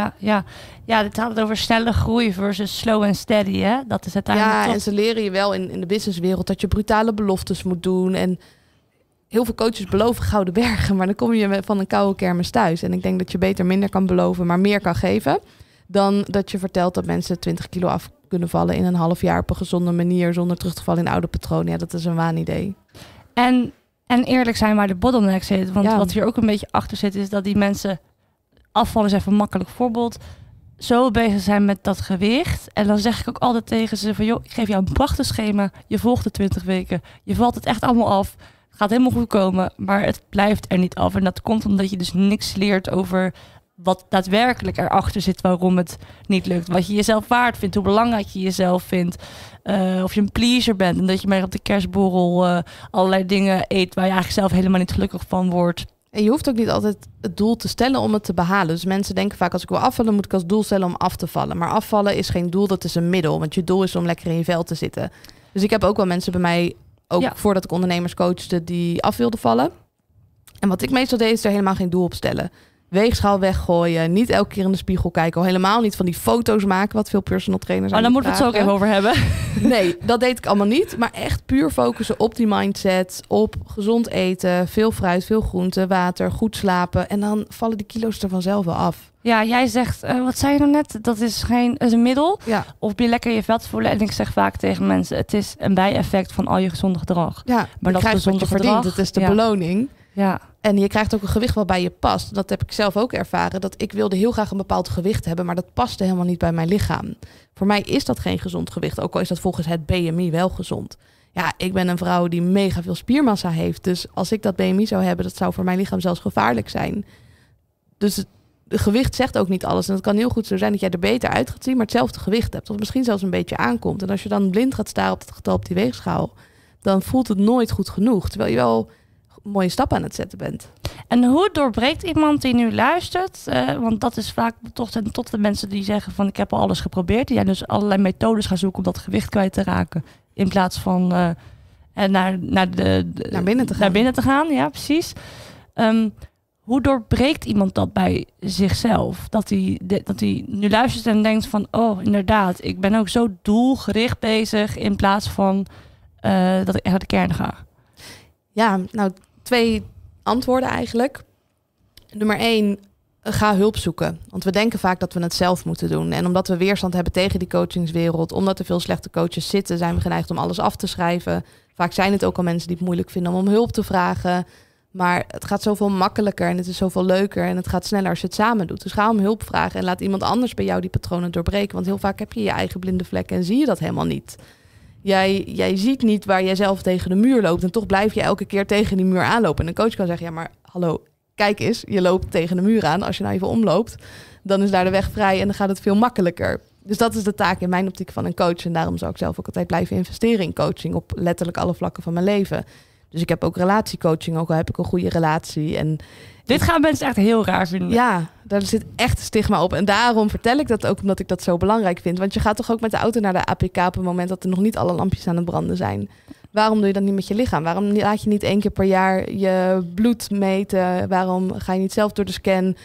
Ja, dit had het over snelle groei versus slow and steady, hè? Dat is uiteindelijk ja, toch. En ze leren je wel in de businesswereld dat je brutale beloftes moet doen. En heel veel coaches beloven gouden bergen, maar dan kom je van een koude kermis thuis. En ik denk dat je beter minder kan beloven, maar meer kan geven, dan dat je vertelt dat mensen 20 kilo af kunnen vallen in een half jaar op een gezonde manier, zonder terug te vallen in oude patronen. Ja, dat is een waanidee. En eerlijk zijn waar de bottleneck zit. Want wat hier ook een beetje achter zit, is dat die mensen, afvallen is even een makkelijk voorbeeld, zo bezig zijn met dat gewicht. En dan zeg ik ook altijd tegen ze van, joh, ik geef jou een prachtig schema. Je volgt de 20 weken. Je valt het echt allemaal af. Het gaat helemaal goed komen, maar het blijft er niet af. En dat komt omdat je dus niks leert over wat daadwerkelijk erachter zit, waarom het niet lukt. Wat je jezelf waard vindt, hoe belangrijk je jezelf vindt. Of je een pleaser bent en dat je maar op de kerstborrel allerlei dingen eet waar je eigenlijk zelf helemaal niet gelukkig van wordt. En je hoeft ook niet altijd het doel te stellen om het te behalen. Dus mensen denken vaak, als ik wil afvallen, moet ik als doel stellen om af te vallen. Maar afvallen is geen doel, dat is een middel. Want je doel is om lekker in je vel te zitten. Dus ik heb ook wel mensen bij mij, ook voordat ik ondernemers coachte, die af wilden vallen. En wat ik meestal deed, is er helemaal geen doel op stellen. Weegschaal weggooien, niet elke keer in de spiegel kijken, al helemaal niet van die foto's maken, wat veel personal trainers daar moeten we het zo ook even over hebben. Nee, dat deed ik allemaal niet. Maar echt puur focussen op die mindset, op gezond eten, veel fruit, veel groente, water, goed slapen. En dan vallen die kilo's er vanzelf wel af. Ja, jij zegt, wat zei je nou net? Dat is een middel. Ja. Of je lekker je vet voelen. En ik zeg vaak tegen mensen, het is een bijeffect van al je gezonde gedrag. Ja, maar dat krijgt wat je verdient. Het is de beloning. Ja. En je krijgt ook een gewicht wat bij je past. Dat heb ik zelf ook ervaren. Dat ik wilde heel graag een bepaald gewicht hebben, maar dat paste helemaal niet bij mijn lichaam. Voor mij is dat geen gezond gewicht. Ook al is dat volgens het BMI wel gezond. Ja, ik ben een vrouw die mega veel spiermassa heeft. Dus als ik dat BMI zou hebben, dat zou voor mijn lichaam zelfs gevaarlijk zijn. Dus het gewicht zegt ook niet alles. En het kan heel goed zo zijn dat jij er beter uit gaat zien, maar hetzelfde gewicht hebt. Of misschien zelfs een beetje aankomt. En als je dan blind gaat staren op het getal op die weegschaal, dan voelt het nooit goed genoeg. Terwijl je wel mooie stappen aan het zetten bent. En hoe doorbreekt iemand die nu luistert? Want dat is vaak toch tot de mensen die zeggen van ik heb al alles geprobeerd. Die dus allerlei methodes gaan zoeken om dat gewicht kwijt te raken. In plaats van naar binnen te gaan. Ja, precies. Hoe doorbreekt iemand dat bij zichzelf? Dat hij nu luistert en denkt van oh, inderdaad, ik ben ook zo doelgericht bezig in plaats van dat ik echt naar de kern ga. Ja, nou 2 antwoorden eigenlijk. Nummer 1, ga hulp zoeken. Want we denken vaak dat we het zelf moeten doen. En omdat we weerstand hebben tegen die coachingswereld, omdat er veel slechte coaches zitten, zijn we geneigd om alles af te schrijven. Vaak zijn het ook al mensen die het moeilijk vinden om hulp te vragen. Maar het gaat zoveel makkelijker en het is zoveel leuker en het gaat sneller als je het samen doet. Dus ga om hulp vragen en laat iemand anders bij jou die patronen doorbreken. Want heel vaak heb je je eigen blinde vlekken en zie je dat helemaal niet. Jij ziet niet waar jij zelf tegen de muur loopt en toch blijf je elke keer tegen die muur aanlopen. En een coach kan zeggen, ja maar hallo, kijk eens, je loopt tegen de muur aan. Als je nou even omloopt, dan is daar de weg vrij en dan gaat het veel makkelijker. Dus dat is de taak in mijn optiek van een coach. En daarom zou ik zelf ook altijd blijven investeren in coaching op letterlijk alle vlakken van mijn leven. Dus ik heb ook relatiecoaching, ook al heb ik een goede relatie. En dit gaan mensen echt heel raar vinden. Ja, daar zit echt een stigma op. En daarom vertel ik dat ook, omdat ik dat zo belangrijk vind. Want je gaat toch ook met de auto naar de APK op het moment dat er nog niet alle lampjes aan het branden zijn. Waarom doe je dat niet met je lichaam? Waarom laat je niet 1 keer per jaar je bloed meten? Waarom ga je niet zelf door de scan?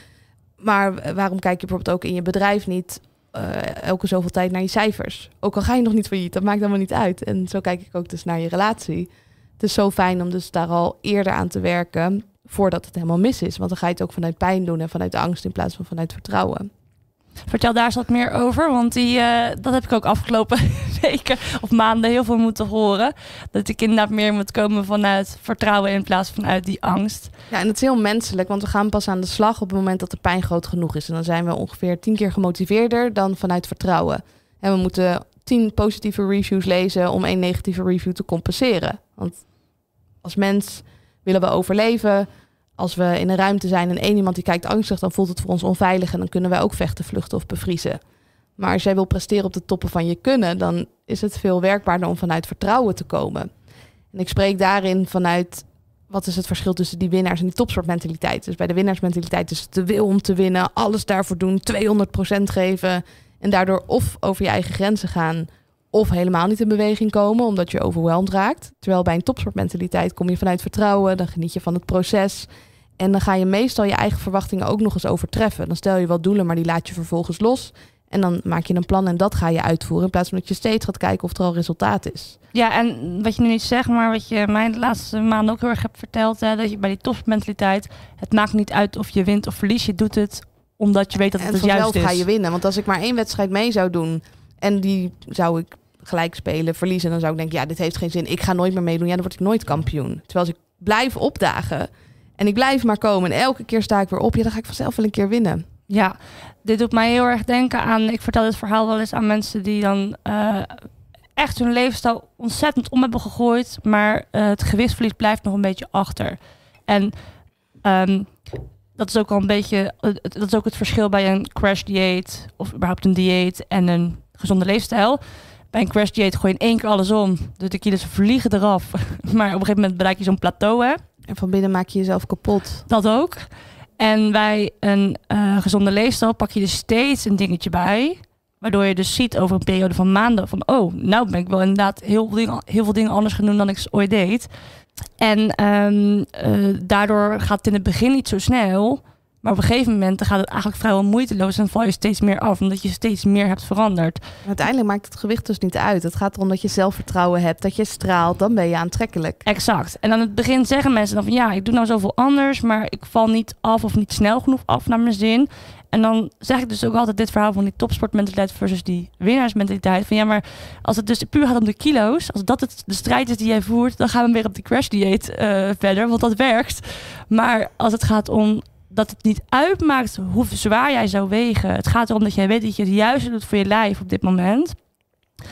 Maar waarom kijk je bijvoorbeeld ook in je bedrijf niet elke zoveel tijd naar je cijfers? Ook al ga je nog niet failliet, dat maakt allemaal niet uit. En zo kijk ik ook dus naar je relatie. Het is zo fijn om dus daar al eerder aan te werken voordat het helemaal mis is. Want dan ga je het ook vanuit pijn doen en vanuit angst in plaats van vanuit vertrouwen. Vertel daar eens wat meer over, want dat heb ik ook afgelopen weken of maanden heel veel moeten horen. Dat ik inderdaad meer moet komen vanuit vertrouwen in plaats van uit die angst. Ja, en het is heel menselijk, want we gaan pas aan de slag op het moment dat de pijn groot genoeg is. En dan zijn we ongeveer 10 keer gemotiveerder dan vanuit vertrouwen. En we moeten 10 positieve reviews lezen om 1 negatieve review te compenseren. Want als mens willen we overleven. Als we in een ruimte zijn en 1 iemand die kijkt angstig, dan voelt het voor ons onveilig en dan kunnen wij ook vechten, vluchten of bevriezen. Maar als jij wil presteren op de toppen van je kunnen, dan is het veel werkbaarder om vanuit vertrouwen te komen. En ik spreek daarin vanuit, wat is het verschil tussen die winnaars en die topsportmentaliteit? Dus bij de winnaarsmentaliteit is het de wil om te winnen, alles daarvoor doen, 200% geven en daardoor of over je eigen grenzen gaan of helemaal niet in beweging komen, omdat je overweldigd raakt. Terwijl bij een topsportmentaliteit kom je vanuit vertrouwen, dan geniet je van het proces. En dan ga je meestal je eigen verwachtingen ook nog eens overtreffen. Dan stel je wel doelen, maar die laat je vervolgens los. En dan maak je een plan en dat ga je uitvoeren. In plaats van dat je steeds gaat kijken of er al resultaat is. Ja, en wat je nu niet zegt, maar wat je mij de laatste maanden ook heel erg hebt verteld. Dat je bij die topsportmentaliteit, het maakt niet uit of je wint of verliest. Je doet het omdat je weet dat het juist is. En vanzelf ga je winnen. Want als ik maar 1 wedstrijd mee zou doen en die zou ik gelijk spelen, verliezen, dan zou ik denken, ja, dit heeft geen zin. Ik ga nooit meer meedoen. Ja, dan word ik nooit kampioen. Terwijl als ik blijf opdagen en ik blijf maar komen en elke keer sta ik weer op, ja, dan ga ik vanzelf wel een keer winnen. Ja, dit doet mij heel erg denken aan, ik vertel dit verhaal wel eens aan mensen die dan echt hun levensstijl ontzettend om hebben gegooid, maar het gewichtsverlies blijft nog een beetje achter. En dat is ook al een beetje, dat is ook het verschil bij een crash dieet of überhaupt een dieet en een gezonde leefstijl. Bij een crash dieet gooi je in 1 keer alles om. Dus de kilo's vliegen eraf. Maar op een gegeven moment bereik je zo'n plateau, hè? En van binnen maak je jezelf kapot. Dat ook. En bij een gezonde leefstijl pak je er steeds een dingetje bij. Waardoor je dus ziet over een periode van maanden van, oh, nou ben ik wel inderdaad heel veel dingen anders gaan doen dan ik ooit deed. En daardoor gaat het in het begin niet zo snel. Maar op een gegeven moment dan gaat het eigenlijk vrijwel moeiteloos en val je steeds meer af, omdat je steeds meer hebt veranderd. Uiteindelijk maakt het gewicht dus niet uit. Het gaat erom dat je zelfvertrouwen hebt, dat je straalt, dan ben je aantrekkelijk. Exact. En aan het begin zeggen mensen dan van, ja, ik doe nou zoveel anders, maar ik val niet af of niet snel genoeg af naar mijn zin. En dan zeg ik dus ook altijd dit verhaal van die topsportmentaliteit versus die winnaarsmentaliteit. Van ja, maar als het dus puur gaat om de kilo's, als dat de strijd is die jij voert, dan gaan we weer op die crash dieet verder, want dat werkt. Maar als het gaat om dat het niet uitmaakt hoe zwaar jij zou wegen. Het gaat erom dat jij weet dat je het juiste doet voor je lijf op dit moment.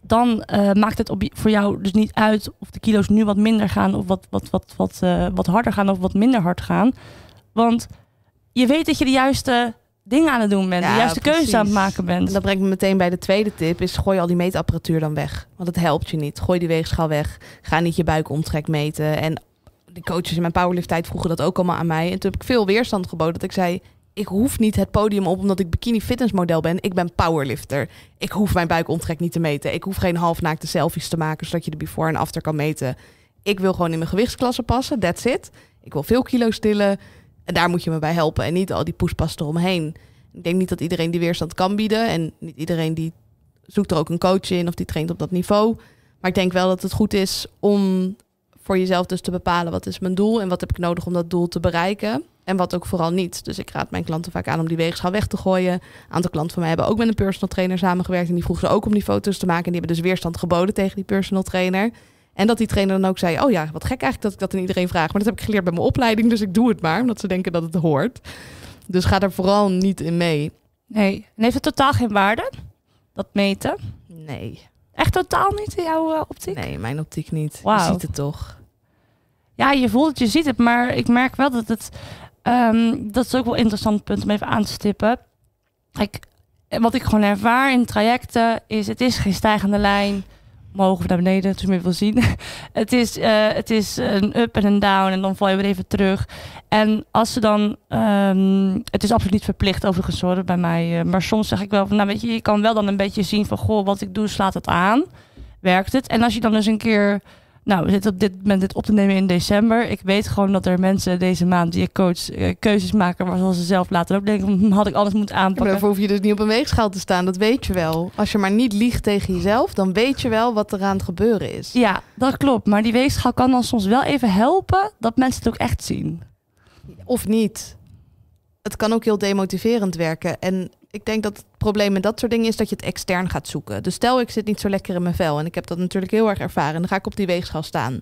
dan maakt het voor jou dus niet uit of de kilo's nu wat minder gaan of wat harder gaan of wat minder hard gaan. Want je weet dat je de juiste dingen aan het doen bent, de juiste keuzes aan het maken bent. En dat brengt me meteen bij de tweede tip, is gooi al die meetapparatuur dan weg. Want het helpt je niet. Gooi die weegschaal weg. Ga niet je buikomtrek meten. En die coaches in mijn powerlift-tijd vroegen dat ook allemaal aan mij. En toen heb ik veel weerstand geboden dat ik zei, ik hoef niet het podium op omdat ik bikini fitnessmodel ben. Ik ben powerlifter. Ik hoef mijn buikomtrek niet te meten. Ik hoef geen halfnaakte selfies te maken zodat je de before en after kan meten. Ik wil gewoon in mijn gewichtsklasse passen. That's it. Ik wil veel kilo's tillen. En daar moet je me bij helpen. En niet al die poespas eromheen. Ik denk niet dat iedereen die weerstand kan bieden. En niet iedereen die zoekt er ook een coach in of die traint op dat niveau. Maar ik denk wel dat het goed is om voor jezelf dus te bepalen wat is mijn doel en wat heb ik nodig om dat doel te bereiken. En wat ook vooral niet. Dus ik raad mijn klanten vaak aan om die weegschaal weg te gooien. Een aantal klanten van mij hebben ook met een personal trainer samengewerkt. En die vroegen ze ook om die foto's te maken. En die hebben dus weerstand geboden tegen die personal trainer. En dat die trainer dan ook zei, oh ja, wat gek eigenlijk dat ik dat aan iedereen vraag. Maar dat heb ik geleerd bij mijn opleiding, dus ik doe het maar. Omdat ze denken dat het hoort. Dus ga er vooral niet in mee. Nee. En heeft het totaal geen waarde? Dat meten? Nee. Echt totaal niet in jouw optiek? Nee, in mijn optiek niet. Wow. Je ziet het toch. Ja, je voelt het, je ziet het. Maar ik merk wel dat het... dat is ook wel een interessant punt om even aan te stippen. Wat ik gewoon ervaar in trajecten is... het is geen stijgende lijn... omhoog of naar beneden, dus meer wil zien. Het is een up en een down en dan val je weer even terug. En als ze dan... het is absoluut niet verplicht overigens hoor, bij mij. Maar soms zeg ik wel van, nou weet je, je kan wel dan een beetje zien van, goh, wat ik doe, slaat het aan. Werkt het? En als je dan dus een keer... Nou, we zitten op dit moment dit op te nemen in december. Ik weet gewoon dat er mensen deze maand die ik coach keuzes maken... waarvan ze zelf later ook denken, had ik alles moeten aanpakken. Maar daarvoor hoef je dus niet op een weegschaal te staan, dat weet je wel. Als je maar niet liegt tegen jezelf, dan weet je wel wat er aan het gebeuren is. Ja, dat klopt. Maar die weegschaal kan dan soms wel even helpen dat mensen het ook echt zien. Of niet. Het kan ook heel demotiverend werken. En ik denk dat het probleem met dat soort dingen is dat je het extern gaat zoeken. Dus stel, ik zit niet zo lekker in mijn vel. En ik heb dat natuurlijk heel erg ervaren. En dan ga ik op die weegschaal staan.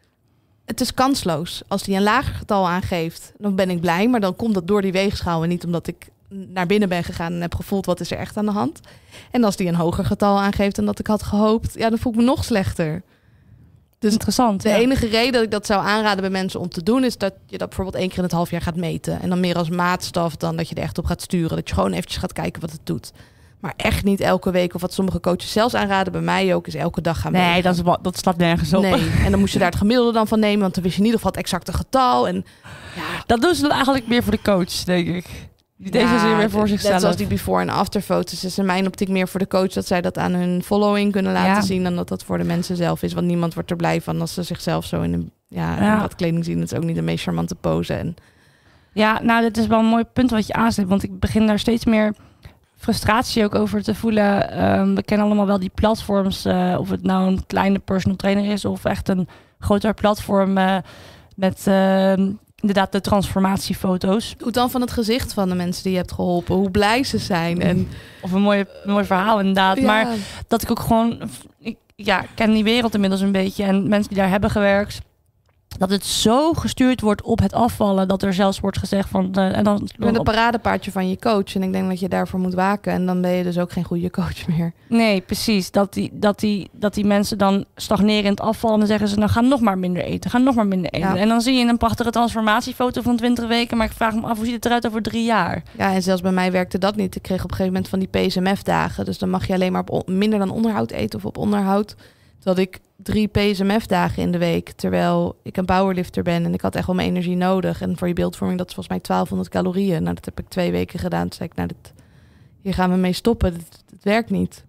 Het is kansloos. Als die een lager getal aangeeft, dan ben ik blij. Maar dan komt dat door die weegschaal en niet omdat ik naar binnen ben gegaan en heb gevoeld wat is er echt aan de hand. En als die een hoger getal aangeeft dan dat ik had gehoopt, ja, dan voel ik me nog slechter. Dus interessant. De enige reden dat ik dat zou aanraden bij mensen om te doen, is dat je dat bijvoorbeeld 1 keer in het half jaar gaat meten. En dan meer als maatstaf dan dat je er echt op gaat sturen. Dat je gewoon eventjes gaat kijken wat het doet. Maar echt niet elke week, of wat sommige coaches zelfs aanraden, bij mij ook, is elke dag gaan meten. Nee, dat slaat nergens op. Nee, en dan moest je daar het gemiddelde dan van nemen, want dan wist je niet of het exacte getal. En ja, dat doen ze dan eigenlijk meer voor de coach, denk ik. Deze is weer voor zichzelf. Net zoals die before- en after-foto's is in mijn optiek meer voor de coach dat zij dat aan hun following kunnen laten zien dan dat dat voor de mensen zelf is. Want niemand wordt er blij van als ze zichzelf zo in een wat kleding zien. Dat is ook niet de meest charmante pose. En... Ja, nou, dit is wel een mooi punt wat je aanstipt. Want ik begin daar steeds meer frustratie ook over te voelen. We kennen allemaal wel die platforms. Of het nou een kleine personal trainer is of echt een groter platform met... inderdaad, de transformatiefoto's. Hoe dan van het gezicht van de mensen die je hebt geholpen? Hoe blij ze zijn? En... Of een mooi verhaal, inderdaad. Ja. Maar dat ik ook gewoon... Ik ken die wereld inmiddels een beetje. En mensen die daar hebben gewerkt... dat het zo gestuurd wordt op het afvallen... dat er zelfs wordt gezegd van... en dan, je bent een paradepaardje van je coach. En ik denk dat je daarvoor moet waken. En dan ben je dus ook geen goede coach meer. Nee, precies. Dat die mensen dan stagneren in het afvallen... en dan zeggen ze, nou ga nog maar minder eten. Ga nog maar minder eten. Ja. En dan zie je een prachtige transformatiefoto van 20 weken... maar ik vraag me af, hoe ziet het eruit over 3 jaar? Ja, en zelfs bij mij werkte dat niet. Ik kreeg op een gegeven moment van die PSMF-dagen. Dus dan mag je alleen maar op minder dan onderhoud eten of op onderhoud... Dat ik 3 PSMF-dagen in de week, terwijl ik een powerlifter ben en ik had echt wel mijn energie nodig. En voor je beeldvorming, dat is volgens mij 1200 calorieën. Nou, dat heb ik 2 weken gedaan. Toen zei ik, nou, hier gaan we mee stoppen. Het werkt niet.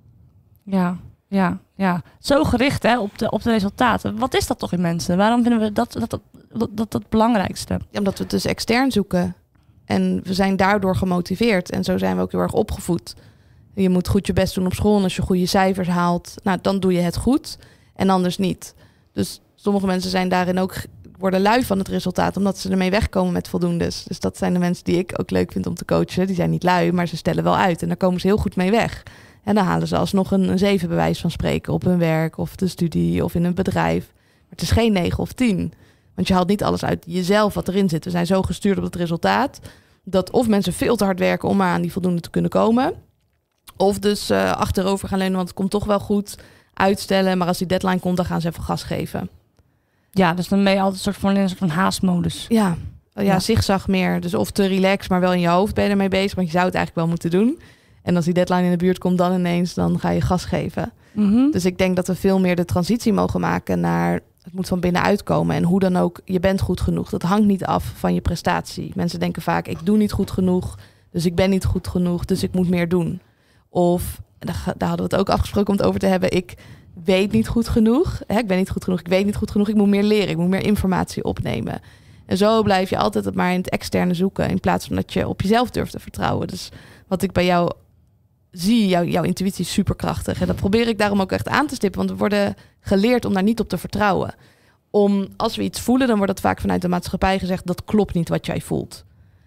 Ja. Zo gericht hè, op de resultaten. Wat is dat toch in mensen? Waarom vinden we dat het belangrijkste? Ja, omdat we het dus extern zoeken. En we zijn daardoor gemotiveerd. En zo zijn we ook heel erg opgevoed. Je moet goed je best doen op school. En als je goede cijfers haalt, nou, dan doe je het goed. En anders niet. Dus sommige mensen zijn daarin ook... worden lui van het resultaat, omdat ze ermee wegkomen met voldoendes. Dus dat zijn de mensen die ik ook leuk vind om te coachen. Die zijn niet lui, maar ze stellen wel uit. En daar komen ze heel goed mee weg. En dan halen ze alsnog een 7 bij wijze van spreken op hun werk of de studie of in een bedrijf. Maar het is geen 9 of 10. Want je haalt niet alles uit jezelf wat erin zit. We zijn zo gestuurd op het resultaat dat of mensen veel te hard werken om maar aan die voldoende te kunnen komen. Of dus achterover gaan leunen, want het komt toch wel goed. uitstellen. Maar als die deadline komt, dan gaan ze even gas geven. Ja, dus dan ben je altijd een soort van in een soort van haastmodus. Ja, zigzag meer. Dus of te relaxed, maar wel in je hoofd ben je ermee bezig. Want je zou het eigenlijk wel moeten doen. En als die deadline in de buurt komt, dan ineens, dan ga je gas geven. Mm-hmm. Dus ik denk dat we veel meer de transitie mogen maken naar... Het moet van binnenuit komen. En hoe dan ook, je bent goed genoeg. Dat hangt niet af van je prestatie. Mensen denken vaak, ik doe niet goed genoeg. Dus ik ben niet goed genoeg. Dus ik moet meer doen. Of, daar hadden we het ook afgesproken om het over te hebben. Ik weet niet goed genoeg. Ik ben niet goed genoeg. Ik weet niet goed genoeg. Ik moet meer leren. Ik moet meer informatie opnemen. En zo blijf je altijd het maar in het externe zoeken. In plaats van dat je op jezelf durft te vertrouwen. Dus wat ik bij jou zie, jouw intuïtie is superkrachtig. En dat probeer ik daarom ook echt aan te stippen. Want we worden geleerd om daar niet op te vertrouwen. Als we iets voelen, dan wordt het vaak vanuit de maatschappij gezegd... dat klopt niet wat jij voelt.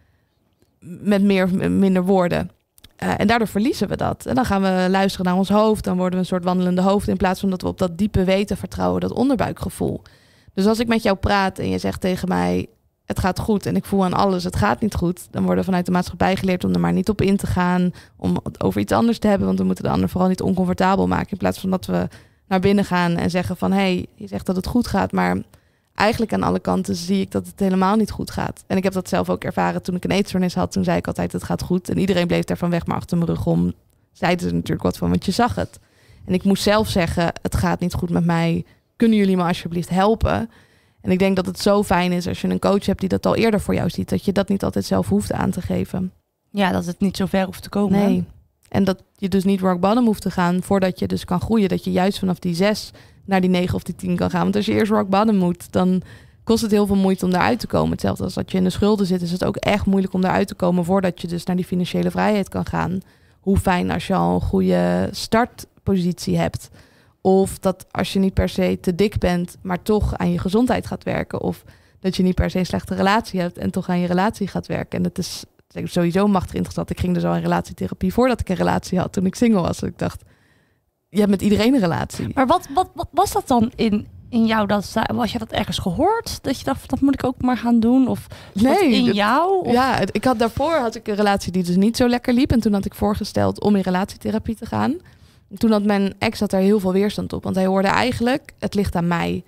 Met minder woorden. En daardoor verliezen we dat. En dan gaan we luisteren naar ons hoofd. Dan worden we een soort wandelende hoofd... in plaats van dat we op dat diepe weten vertrouwen, dat onderbuikgevoel. Dus als ik met jou praat en je zegt tegen mij... het gaat goed en ik voel aan alles, het gaat niet goed... dan worden we vanuit de maatschappij geleerd om er maar niet op in te gaan... om het over iets anders te hebben... want we moeten de ander vooral niet oncomfortabel maken... in plaats van dat we naar binnen gaan en zeggen van... hey, je zegt dat het goed gaat, maar eigenlijk aan alle kanten zie ik dat het helemaal niet goed gaat. En ik heb dat zelf ook ervaren toen ik een eetstoornis had. Toen zei ik altijd, het gaat goed. En iedereen bleef daarvan weg, maar achter mijn rug om zeiden ze natuurlijk wat van, want je zag het. En ik moest zelf zeggen, het gaat niet goed met mij. Kunnen jullie me alsjeblieft helpen? En ik denk dat het zo fijn is als je een coach hebt die dat al eerder voor jou ziet. Dat je dat niet altijd zelf hoeft aan te geven. Ja, dat het niet zo ver hoeft te komen. Nee. En dat je dus niet rock bottom hoeft te gaan voordat je dus kan groeien. Dat je juist vanaf die 6 naar die 9 of die 10 kan gaan. Want als je eerst rock bottom moet, dan kost het heel veel moeite om daaruit te komen. Hetzelfde als dat je in de schulden zit, is het ook echt moeilijk om daaruit te komen voordat je dus naar die financiële vrijheid kan gaan. Hoe fijn als je al een goede startpositie hebt. Of dat als je niet per se te dik bent, maar toch aan je gezondheid gaat werken. Of dat je niet per se een slechte relatie hebt en toch aan je relatie gaat werken. En dat is sowieso machtig interessant. Ik ging dus al in relatietherapie voordat ik een relatie had, toen ik single was. Ik dacht, je hebt met iedereen een relatie. Maar wat was dat dan in jou? Was je dat ergens gehoord? Dat je dacht, dat moet ik ook maar gaan doen? Of nee, in jou? Of? Ja, daarvoor had ik een relatie die dus niet zo lekker liep. En toen had ik voorgesteld om in relatietherapie te gaan. En toen had mijn ex er heel veel weerstand op. Want hij hoorde eigenlijk, het ligt aan mij.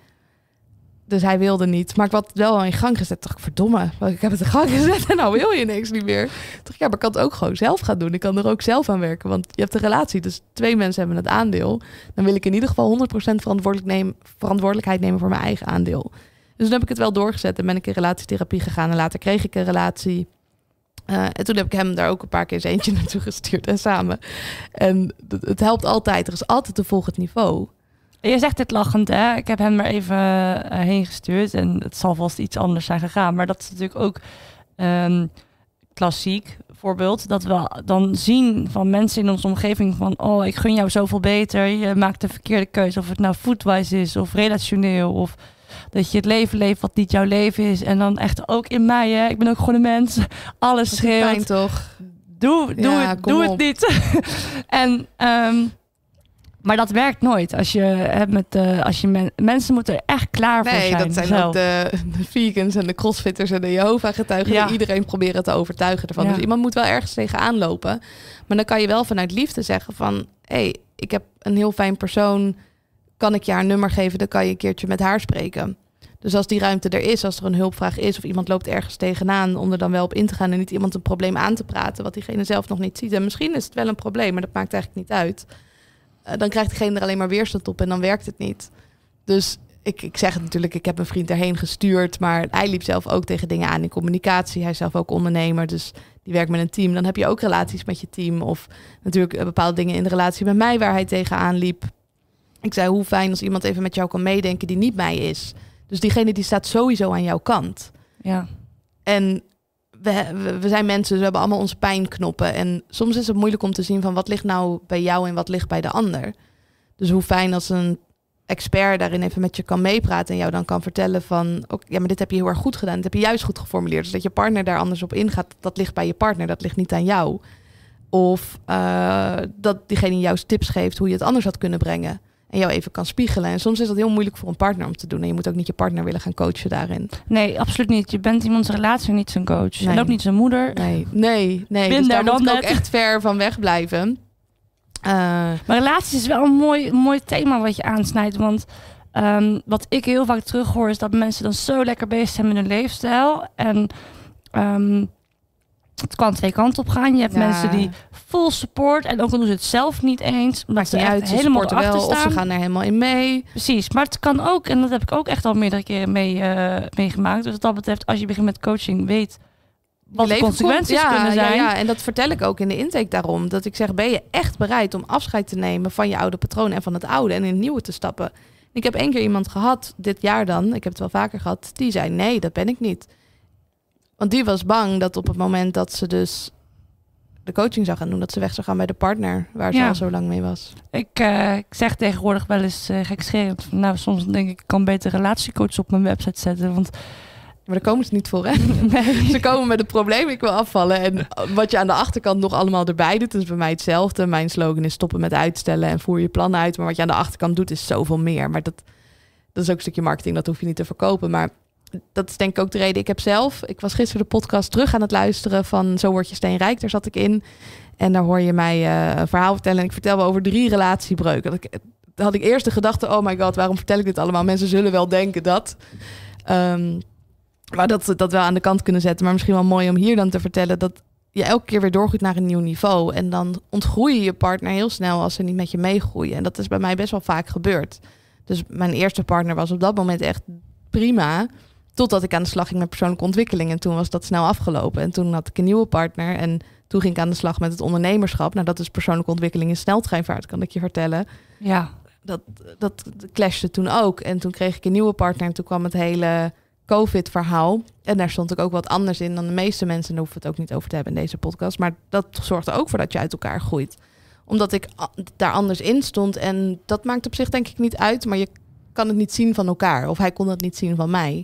Dus hij wilde niet. Maar ik had het wel al in gang gezet. Dacht ik, verdomme, ik heb het in gang gezet en nou wil je niks niet meer. Dacht ik, ja, maar ik kan het ook gewoon zelf gaan doen. Ik kan er ook zelf aan werken. Want je hebt een relatie, dus 2 mensen hebben het aandeel. Dan wil ik in ieder geval 100% verantwoordelijkheid nemen voor mijn eigen aandeel. Dus toen heb ik het wel doorgezet en ben ik in relatietherapie gegaan. En later kreeg ik een relatie. En toen heb ik hem daar ook een paar keer eens eentje naartoe gestuurd en samen. En het helpt altijd. Er is altijd een volgend niveau. Je zegt dit lachend, hè? Ik heb hem er even heen gestuurd. En het zal vast iets anders zijn gegaan. Maar dat is natuurlijk ook klassiek voorbeeld. Dat we dan zien van mensen in onze omgeving van... oh, ik gun jou zoveel beter. Je maakt de verkeerde keuze. Of het nou foodwise is of relationeel. Of dat je het leven leeft wat niet jouw leven is. En dan echt ook in mij, hè? Ik ben ook gewoon een mens. Alles scheelt. Fijn toch? Doe het niet. En... maar dat werkt nooit. Mensen moeten er echt klaar voor zijn. Nee, dat zijn ook de vegans en de crossfitters en de Jehovah-getuigen. Ja. Iedereen proberen te overtuigen ervan. Ja. Dus iemand moet wel ergens tegenaan lopen. Maar dan kan je wel vanuit liefde zeggen van... hey, ik heb een heel fijn persoon. Kan ik je haar nummer geven? Dan kan je een keertje met haar spreken. Dus als die ruimte er is, als er een hulpvraag is... of iemand loopt ergens tegenaan om er dan wel op in te gaan... en niet iemand een probleem aan te praten... wat diegene zelf nog niet ziet. En misschien is het wel een probleem, maar dat maakt eigenlijk niet uit... dan krijgt diegene er alleen maar weerstand op en dan werkt het niet. Dus ik zeg het natuurlijk, ik heb een vriend erheen gestuurd... maar hij liep zelf ook tegen dingen aan in communicatie. Hij is zelf ook ondernemer, dus die werkt met een team. Dan heb je ook relaties met je team. Of natuurlijk bepaalde dingen in de relatie met mij waar hij tegenaan liep. Ik zei, hoe fijn als iemand even met jou kan meedenken die niet mij is. Dus diegene die staat sowieso aan jouw kant. Ja. En... We zijn mensen, dus we hebben allemaal onze pijnknoppen. En soms is het moeilijk om te zien van wat ligt nou bij jou en wat ligt bij de ander. Dus hoe fijn als een expert daarin even met je kan meepraten en jou dan kan vertellen van... ja, maar dit heb je heel erg goed gedaan, dit heb je juist goed geformuleerd. Dus dat je partner daar anders op ingaat, dat ligt bij je partner, dat ligt niet aan jou. Of dat diegene jou tips geeft hoe je het anders had kunnen brengen. En jou even kan spiegelen. En soms is dat heel moeilijk voor een partner om te doen. En je moet ook niet je partner willen gaan coachen daarin. Nee, absoluut niet. Je bent iemands relatie, niet zijn coach. Nee. En ook niet zijn moeder. Nee. Dus daar moet ik ook echt ver van weg blijven. Maar relaties is wel een mooi thema wat je aansnijdt. Want wat ik heel vaak terughoor is dat mensen dan zo lekker bezig zijn met hun leefstijl. En het kan twee kanten op gaan. Je hebt mensen die full support en ook al doen ze het zelf niet eens. Omdat ze echt helemaal erachter staan. Of ze gaan er helemaal in mee. Precies, maar het kan ook, en dat heb ik ook echt al meerdere keren meegemaakt. Dus wat dat betreft, als je begint met coaching, weet wat de consequenties kunnen zijn. Ja, en dat vertel ik ook in de intake daarom. Dat ik zeg, ben je echt bereid om afscheid te nemen van je oude patroon en van het oude en in het nieuwe te stappen? Ik heb 1 keer iemand gehad, dit jaar dan, ik heb het wel vaker gehad, die zei nee, dat ben ik niet. Want die was bang dat op het moment dat ze dus de coaching zou gaan doen, dat ze weg zou gaan bij de partner waar ze al zo lang mee was. Ik zeg tegenwoordig wel eens gekscherend. Nou, soms denk ik kan beter relatiecoach op mijn website zetten. Want maar daar komen ze niet voor, hè? Nee. Ze komen met het probleem, ik wil afvallen. En wat je aan de achterkant nog allemaal erbij doet, is bij mij hetzelfde. Mijn slogan is stoppen met uitstellen en voer je plannen uit. Maar wat je aan de achterkant doet, is zoveel meer. Maar dat is ook een stukje marketing, dat hoef je niet te verkopen. Maar dat is denk ik ook de reden. Ik was gisteren de podcast terug aan het luisteren van Zo word je steenrijk. Daar zat ik in. En daar hoor je mij een verhaal vertellen. En ik vertel wel over 3 relatiebreuken. Dan had ik eerst de gedachte, oh my god, waarom vertel ik dit allemaal? Mensen zullen wel denken dat. Maar dat we dat wel aan de kant kunnen zetten. Maar misschien wel mooi om hier dan te vertellen dat je elke keer weer doorgroeit naar een nieuw niveau. En dan ontgroei je je partner heel snel als ze niet met je meegroeien. En dat is bij mij best wel vaak gebeurd. Dus mijn eerste partner was op dat moment echt prima. Totdat ik aan de slag ging met persoonlijke ontwikkeling. En toen was dat snel afgelopen. En toen had ik een nieuwe partner. En toen ging ik aan de slag met het ondernemerschap. Nou, dat is persoonlijke ontwikkeling in sneltreinvaart, kan ik je vertellen. Ja. Dat clashte toen ook. En toen kreeg ik een nieuwe partner. En toen kwam het hele COVID-verhaal. En daar stond ik ook wat anders in dan de meeste mensen. Daar hoeven we het ook niet over te hebben in deze podcast. Maar dat zorgt er ook voor dat je uit elkaar groeit. Omdat ik daar anders in stond. En dat maakt op zich denk ik niet uit. Maar je kan het niet zien van elkaar. Of hij kon het niet zien van mij.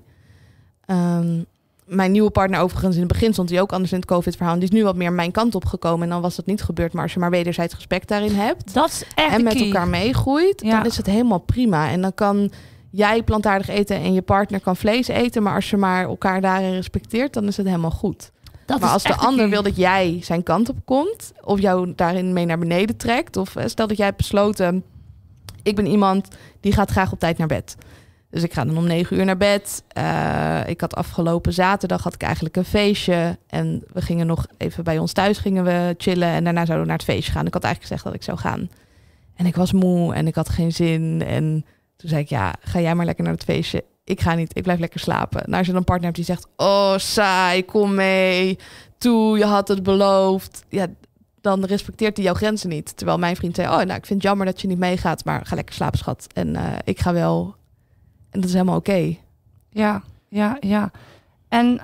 Mijn nieuwe partner overigens in het begin stond hij ook anders in het COVID-verhaal. Die is nu wat meer mijn kant op gekomen. En dan was dat niet gebeurd. Maar als je maar wederzijds respect daarin hebt. Dat is echt en met elkaar meegroeit. Ja. Dan is het helemaal prima. En dan kan jij plantaardig eten en je partner kan vlees eten. Maar als je maar elkaar daarin respecteert, dan is het helemaal goed. Maar als de ander wil dat jij zijn kant op komt, of jou daarin mee naar beneden trekt. Of stel dat jij hebt besloten, ik ben iemand die gaat graag op tijd naar bed. Dus ik ga dan om 9 uur naar bed. Ik had afgelopen zaterdag had ik eigenlijk een feestje. En we gingen nog even bij ons thuis gingen we chillen. En daarna zouden we naar het feestje gaan. Ik had eigenlijk gezegd dat ik zou gaan. En ik was moe en ik had geen zin. En toen zei ik, ja, ga jij maar lekker naar het feestje. Ik ga niet, ik blijf lekker slapen. Nou, als je dan een partner hebt die zegt, oh saai, kom mee. Toe, je had het beloofd. Ja, dan respecteert hij jouw grenzen niet. Terwijl mijn vriend zei, oh, nou, ik vind het jammer dat je niet meegaat. Maar ga lekker slapen, schat. En ik ga wel. En dat is helemaal oké. Ja. En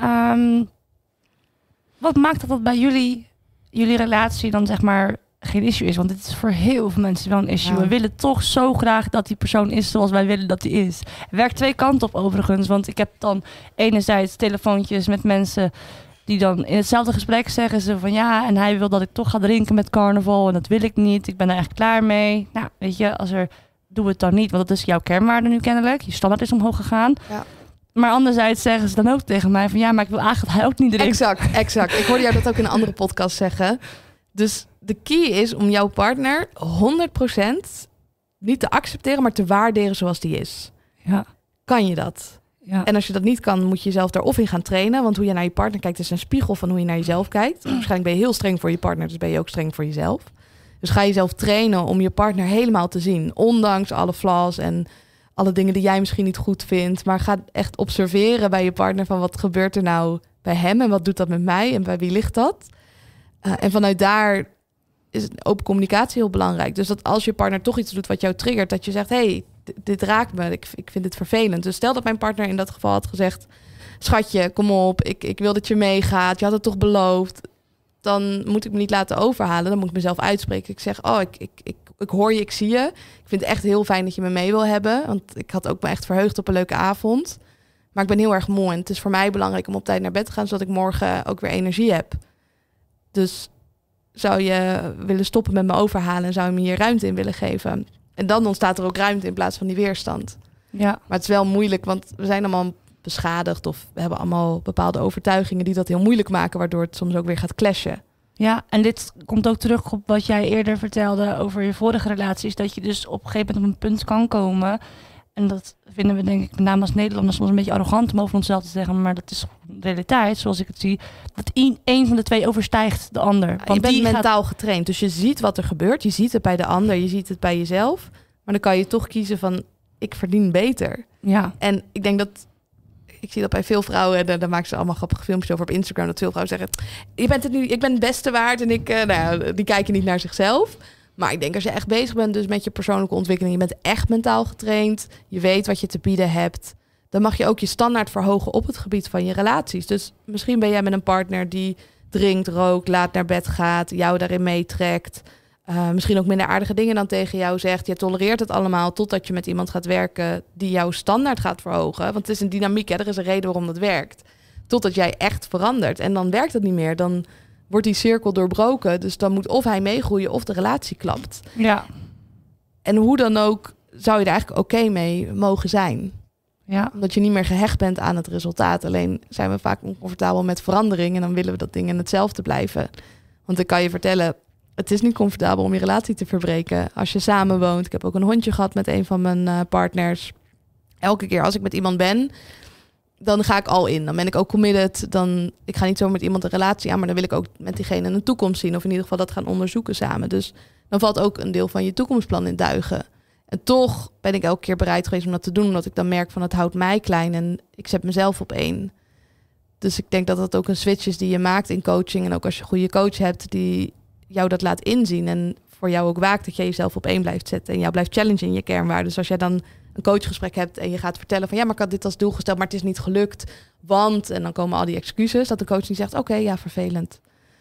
wat maakt dat bij jullie relatie dan zeg maar geen issue is? Want dit is voor heel veel mensen wel een issue. Ja. We willen toch zo graag dat die persoon is zoals wij willen dat die is. Het werkt twee kanten op overigens. Want ik heb dan enerzijds telefoontjes met mensen die dan in hetzelfde gesprek zeggen ze van ja, en hij wil dat ik toch ga drinken met carnaval en dat wil ik niet. Ik ben er echt klaar mee. Nou, weet je, doe het dan niet, want dat is jouw kernwaarde nu kennelijk. Je standaard is omhoog gegaan. Ja. Maar anderzijds zeggen ze dan ook tegen mij van ja, maar ik wil eigenlijk dat hij ook niet drinkt. Exact. Ik hoorde jou dat ook in een andere podcast zeggen. Dus de key is om jouw partner 100% niet te accepteren, maar te waarderen zoals die is. Ja. Kan je dat? Ja. En als je dat niet kan, moet je jezelf daar of in gaan trainen. Want hoe je naar je partner kijkt is een spiegel van hoe je naar jezelf kijkt. Waarschijnlijk ben je heel streng voor je partner, dus ben je ook streng voor jezelf. Dus ga jezelf trainen om je partner helemaal te zien. Ondanks alle flaws en alle dingen die jij misschien niet goed vindt. Maar ga echt observeren bij je partner van wat gebeurt er nou bij hem en wat doet dat met mij en bij wie ligt dat? En vanuit daar is open communicatie heel belangrijk. Dus dat als je partner toch iets doet wat jou triggert, dat je zegt, hey, dit raakt me, ik vind het vervelend. Dus stel dat mijn partner in dat geval had gezegd, schatje, kom op, ik wil dat je meegaat, je had het toch beloofd. Dan moet ik me niet laten overhalen, dan moet ik mezelf uitspreken. Ik zeg, oh, ik hoor je, ik zie je. Ik vind het echt heel fijn dat je me mee wil hebben, want ik had ook me echt verheugd op een leuke avond. Maar ik ben heel erg moe en het is voor mij belangrijk om op tijd naar bed te gaan, zodat ik morgen ook weer energie heb. Dus zou je willen stoppen met me overhalen en zou je me hier ruimte in willen geven? En dan ontstaat er ook ruimte in plaats van die weerstand. Ja. Maar het is wel moeilijk, want we zijn allemaal beschadigd of we hebben allemaal bepaalde overtuigingen die dat heel moeilijk maken, waardoor het soms ook weer gaat clashen. Ja, en dit komt ook terug op wat jij eerder vertelde over je vorige relaties. Dat je dus op een gegeven moment op een punt kan komen. En dat vinden we denk ik met name als Nederlanders soms een beetje arrogant om over onszelf te zeggen. Maar dat is de realiteit, zoals ik het zie. Dat één van de twee overstijgt de ander. Want je bent mentaal getraind, dus je ziet wat er gebeurt. Je ziet het bij de ander, je ziet het bij jezelf. Maar dan kan je toch kiezen van, ik verdien beter. Ja. En ik denk dat... Ik zie dat bij veel vrouwen, en daar maken ze allemaal grappige filmpjes over op Instagram, dat veel vrouwen zeggen, je bent het nu, ik ben het beste waard. En die kijken niet naar zichzelf. Maar ik denk als je echt bezig bent dus met je persoonlijke ontwikkeling, je bent echt mentaal getraind, je weet wat je te bieden hebt, dan mag je ook je standaard verhogen op het gebied van je relaties. Dus misschien ben jij met een partner die drinkt, rookt, laat naar bed gaat, jou daarin meetrekt. Misschien ook minder aardige dingen dan tegen jou zegt. Je tolereert het allemaal totdat je met iemand gaat werken die jouw standaard gaat verhogen. Want het is een dynamiek, hè? Er is een reden waarom dat werkt. Totdat jij echt verandert. En dan werkt het niet meer. Dan wordt die cirkel doorbroken. Dus dan moet of hij meegroeien of de relatie klapt. Ja. En hoe dan ook zou je er eigenlijk oké mee mogen zijn. Ja. Omdat je niet meer gehecht bent aan het resultaat. Alleen zijn we vaak oncomfortabel met verandering. En dan willen we dat dingen hetzelfde blijven. Want ik kan je vertellen, het is niet comfortabel om je relatie te verbreken. Als je samen woont. Ik heb ook een hondje gehad met een van mijn partners. Elke keer als ik met iemand ben, dan ga ik al in. Dan ben ik ook committed. Ik ga niet zo met iemand een relatie aan, maar dan wil ik ook met diegene een toekomst zien. Of in ieder geval dat gaan onderzoeken samen. Dus dan valt ook een deel van je toekomstplan in duigen. En toch ben ik elke keer bereid geweest om dat te doen. Omdat ik dan merk van het houdt mij klein en ik zet mezelf op één. Dus ik denk dat dat ook een switch is die je maakt in coaching. En ook als je een goede coach hebt die jou dat laat inzien en voor jou ook waakt dat je jezelf op één blijft zetten en jou blijft challengen in je kernwaarden. Dus als jij dan een coachgesprek hebt en je gaat vertellen van ja, maar ik had dit als doel gesteld, maar het is niet gelukt, want, en dan komen al die excuses, dat de coach niet zegt, oké, ja, vervelend.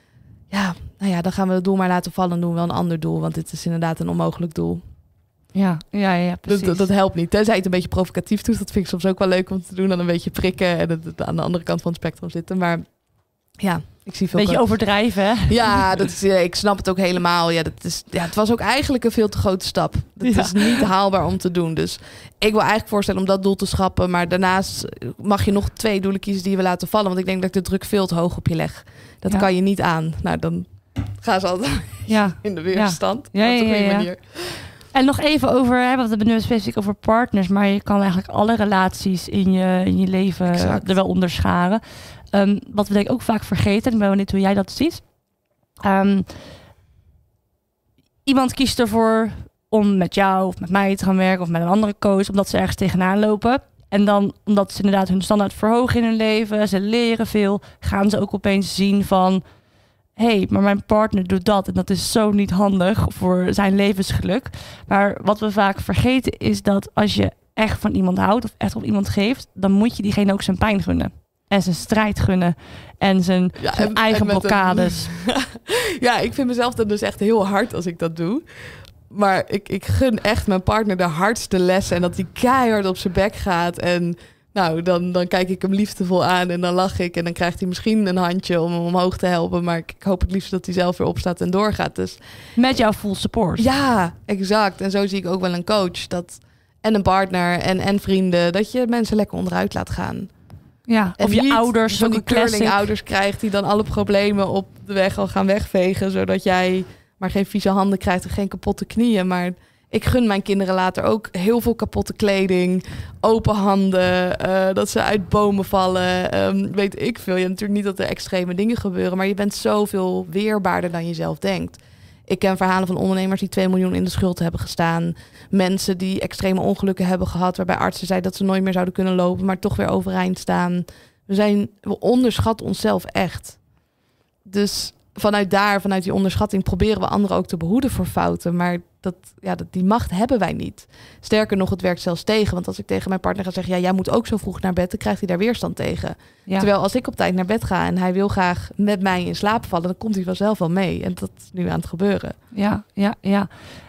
Ja, nou ja, dan gaan we het doel maar laten vallen en doen we wel een ander doel, want dit is inderdaad een onmogelijk doel. Ja, precies. Dat helpt niet. Tenzij je het een beetje provocatief doet, dat vind ik soms ook wel leuk om te doen, dan een beetje prikken en het aan de andere kant van het spectrum zitten, maar ja, ik zie veel. Beetje overdrijven, hè? Ja, ik snap het ook helemaal. Ja, het was ook eigenlijk een veel te grote stap. Het is niet haalbaar om te doen. Dus ik wil eigenlijk voorstellen om dat doel te schrappen. Maar daarnaast mag je nog 2 doelen kiezen die we laten vallen. Want ik denk dat ik de druk veel te hoog op je leg. Dat kan je niet aan. Nou, dan gaan ze altijd in de weerstand. Ja. Op een goede manier. En nog even over, want we hebben nu specifiek over partners. Maar je kan eigenlijk alle relaties in je leven er wel onderscharen. Wat we denk ik ook vaak vergeten, ik ben benieuwd hoe jij dat ziet. Iemand kiest ervoor om met jou of met mij te gaan werken of met een andere coach, omdat ze ergens tegenaan lopen. En dan, omdat ze inderdaad hun standaard verhogen in hun leven, ze leren veel, gaan ze ook opeens zien van, hé, maar mijn partner doet dat en dat is zo niet handig voor zijn levensgeluk. Maar wat we vaak vergeten is dat als je echt van iemand houdt of echt op iemand geeft, dan moet je diegene ook zijn pijn gunnen. En zijn strijd gunnen. En zijn eigen blokkades. Ja, ik vind mezelf dan dus echt heel hard als ik dat doe. Maar ik gun echt mijn partner de hardste lessen. En dat hij keihard op zijn bek gaat. En nou, dan kijk ik hem liefdevol aan. En dan lach ik. En dan krijgt hij misschien een handje om hem omhoog te helpen. Maar ik hoop het liefst dat hij zelf weer opstaat en doorgaat. Dus met jouw full support. Ja, exact. En zo zie ik ook wel een coach. En een partner en vrienden. Dat je mensen lekker onderuit laat gaan. Ja, of je ouders, van die curling-ouders krijgt die dan alle problemen op de weg al gaan wegvegen, zodat jij maar geen vieze handen krijgt en geen kapotte knieën. Maar ik gun mijn kinderen later ook heel veel kapotte kleding, open handen, dat ze uit bomen vallen. Weet ik veel. Je natuurlijk niet dat er extreme dingen gebeuren, maar je bent zoveel weerbaarder dan je zelf denkt. Ik ken verhalen van ondernemers die 2 miljoen in de schuld hebben gestaan. Mensen die extreme ongelukken hebben gehad, waarbij artsen zeiden dat ze nooit meer zouden kunnen lopen, maar toch weer overeind staan. We onderschatten onszelf echt. Dus vanuit die onderschatting proberen we anderen ook te behoeden voor fouten. Maar die macht hebben wij niet. Sterker nog, het werkt zelfs tegen. Want als ik tegen mijn partner ga zeggen, ja, jij moet ook zo vroeg naar bed, dan krijgt hij daar weerstand tegen. Ja. Terwijl als ik op tijd naar bed ga en hij wil graag met mij in slaap vallen, dan komt hij vanzelf wel mee. En dat is nu aan het gebeuren. Ja.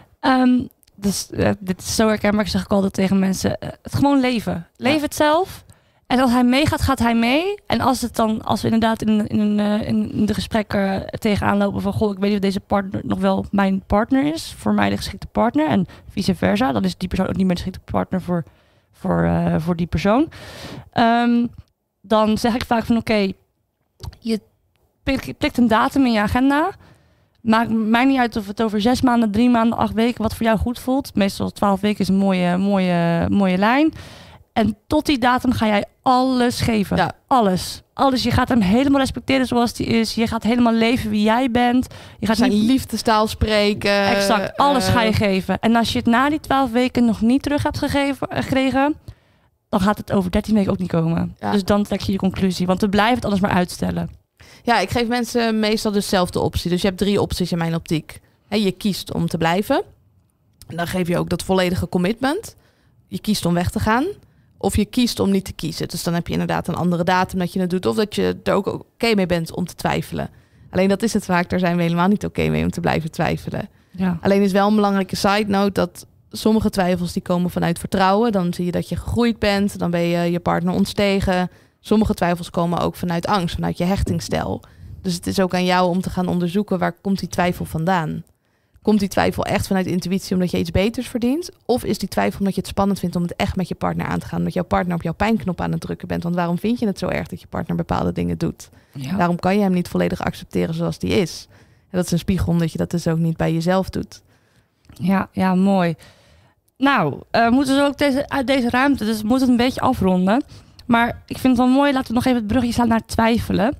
Dus dit is zo herkenbaar. Ik zeg ook altijd tegen mensen, het gewoon leven. Leef het zelf. En als hij meegaat, gaat hij mee. En als we inderdaad in de gesprekken tegenaan lopen van, goh, ik weet niet of deze partner nog wel mijn partner is, voor mij de geschikte partner, en vice versa, dan is die persoon ook niet meer de geschikte partner voor die persoon. Dan zeg ik vaak van, oké, Plik een datum in je agenda. Maakt mij niet uit of het over 6 maanden, 3 maanden, 8 weken... wat voor jou goed voelt. Meestal 12 weken is een mooie lijn. En tot die datum ga jij alles geven. Ja. Alles. Je gaat hem helemaal respecteren zoals hij is. Je gaat helemaal leven wie jij bent. Je gaat zijn liefdestaal spreken. Exact. Alles ga je geven. En als je het na die 12 weken nog niet terug hebt gekregen... dan gaat het over 13 weken ook niet komen. Ja. Dus dan trek je conclusie. Want we blijven het anders maar uitstellen. Ja, ik geef mensen meestal dezelfde optie. Dus je hebt 3 opties in mijn optiek. Je kiest om te blijven. En dan geef je ook dat volledige commitment. Je kiest om weg te gaan. Of je kiest om niet te kiezen. Dus dan heb je inderdaad een andere datum dat je het doet. Of dat je er ook oké mee bent om te twijfelen. Alleen dat is het vaak. Daar zijn we helemaal niet oké mee om te blijven twijfelen. Ja. Alleen is wel een belangrijke side note dat sommige twijfels die komen vanuit vertrouwen. Dan zie je dat je gegroeid bent. Dan ben je je partner ontstegen. Sommige twijfels komen ook vanuit angst, vanuit je hechtingsstijl. Dus het is ook aan jou om te gaan onderzoeken waar komt die twijfel vandaan. Komt die twijfel echt vanuit intuïtie omdat je iets beters verdient? Of is die twijfel omdat je het spannend vindt om het echt met je partner aan te gaan? Omdat jouw partner op jouw pijnknop aan het drukken bent. Want waarom vind je het zo erg dat je partner bepaalde dingen doet? Ja. Waarom kan je hem niet volledig accepteren zoals die is? En dat is een spiegel omdat je dat dus ook niet bij jezelf doet. Ja, mooi. Nou, moeten we ook uit deze ruimte, dus we moeten het een beetje afronden. Maar ik vind het wel mooi, laten we nog even het brugje slaan naar twijfelen.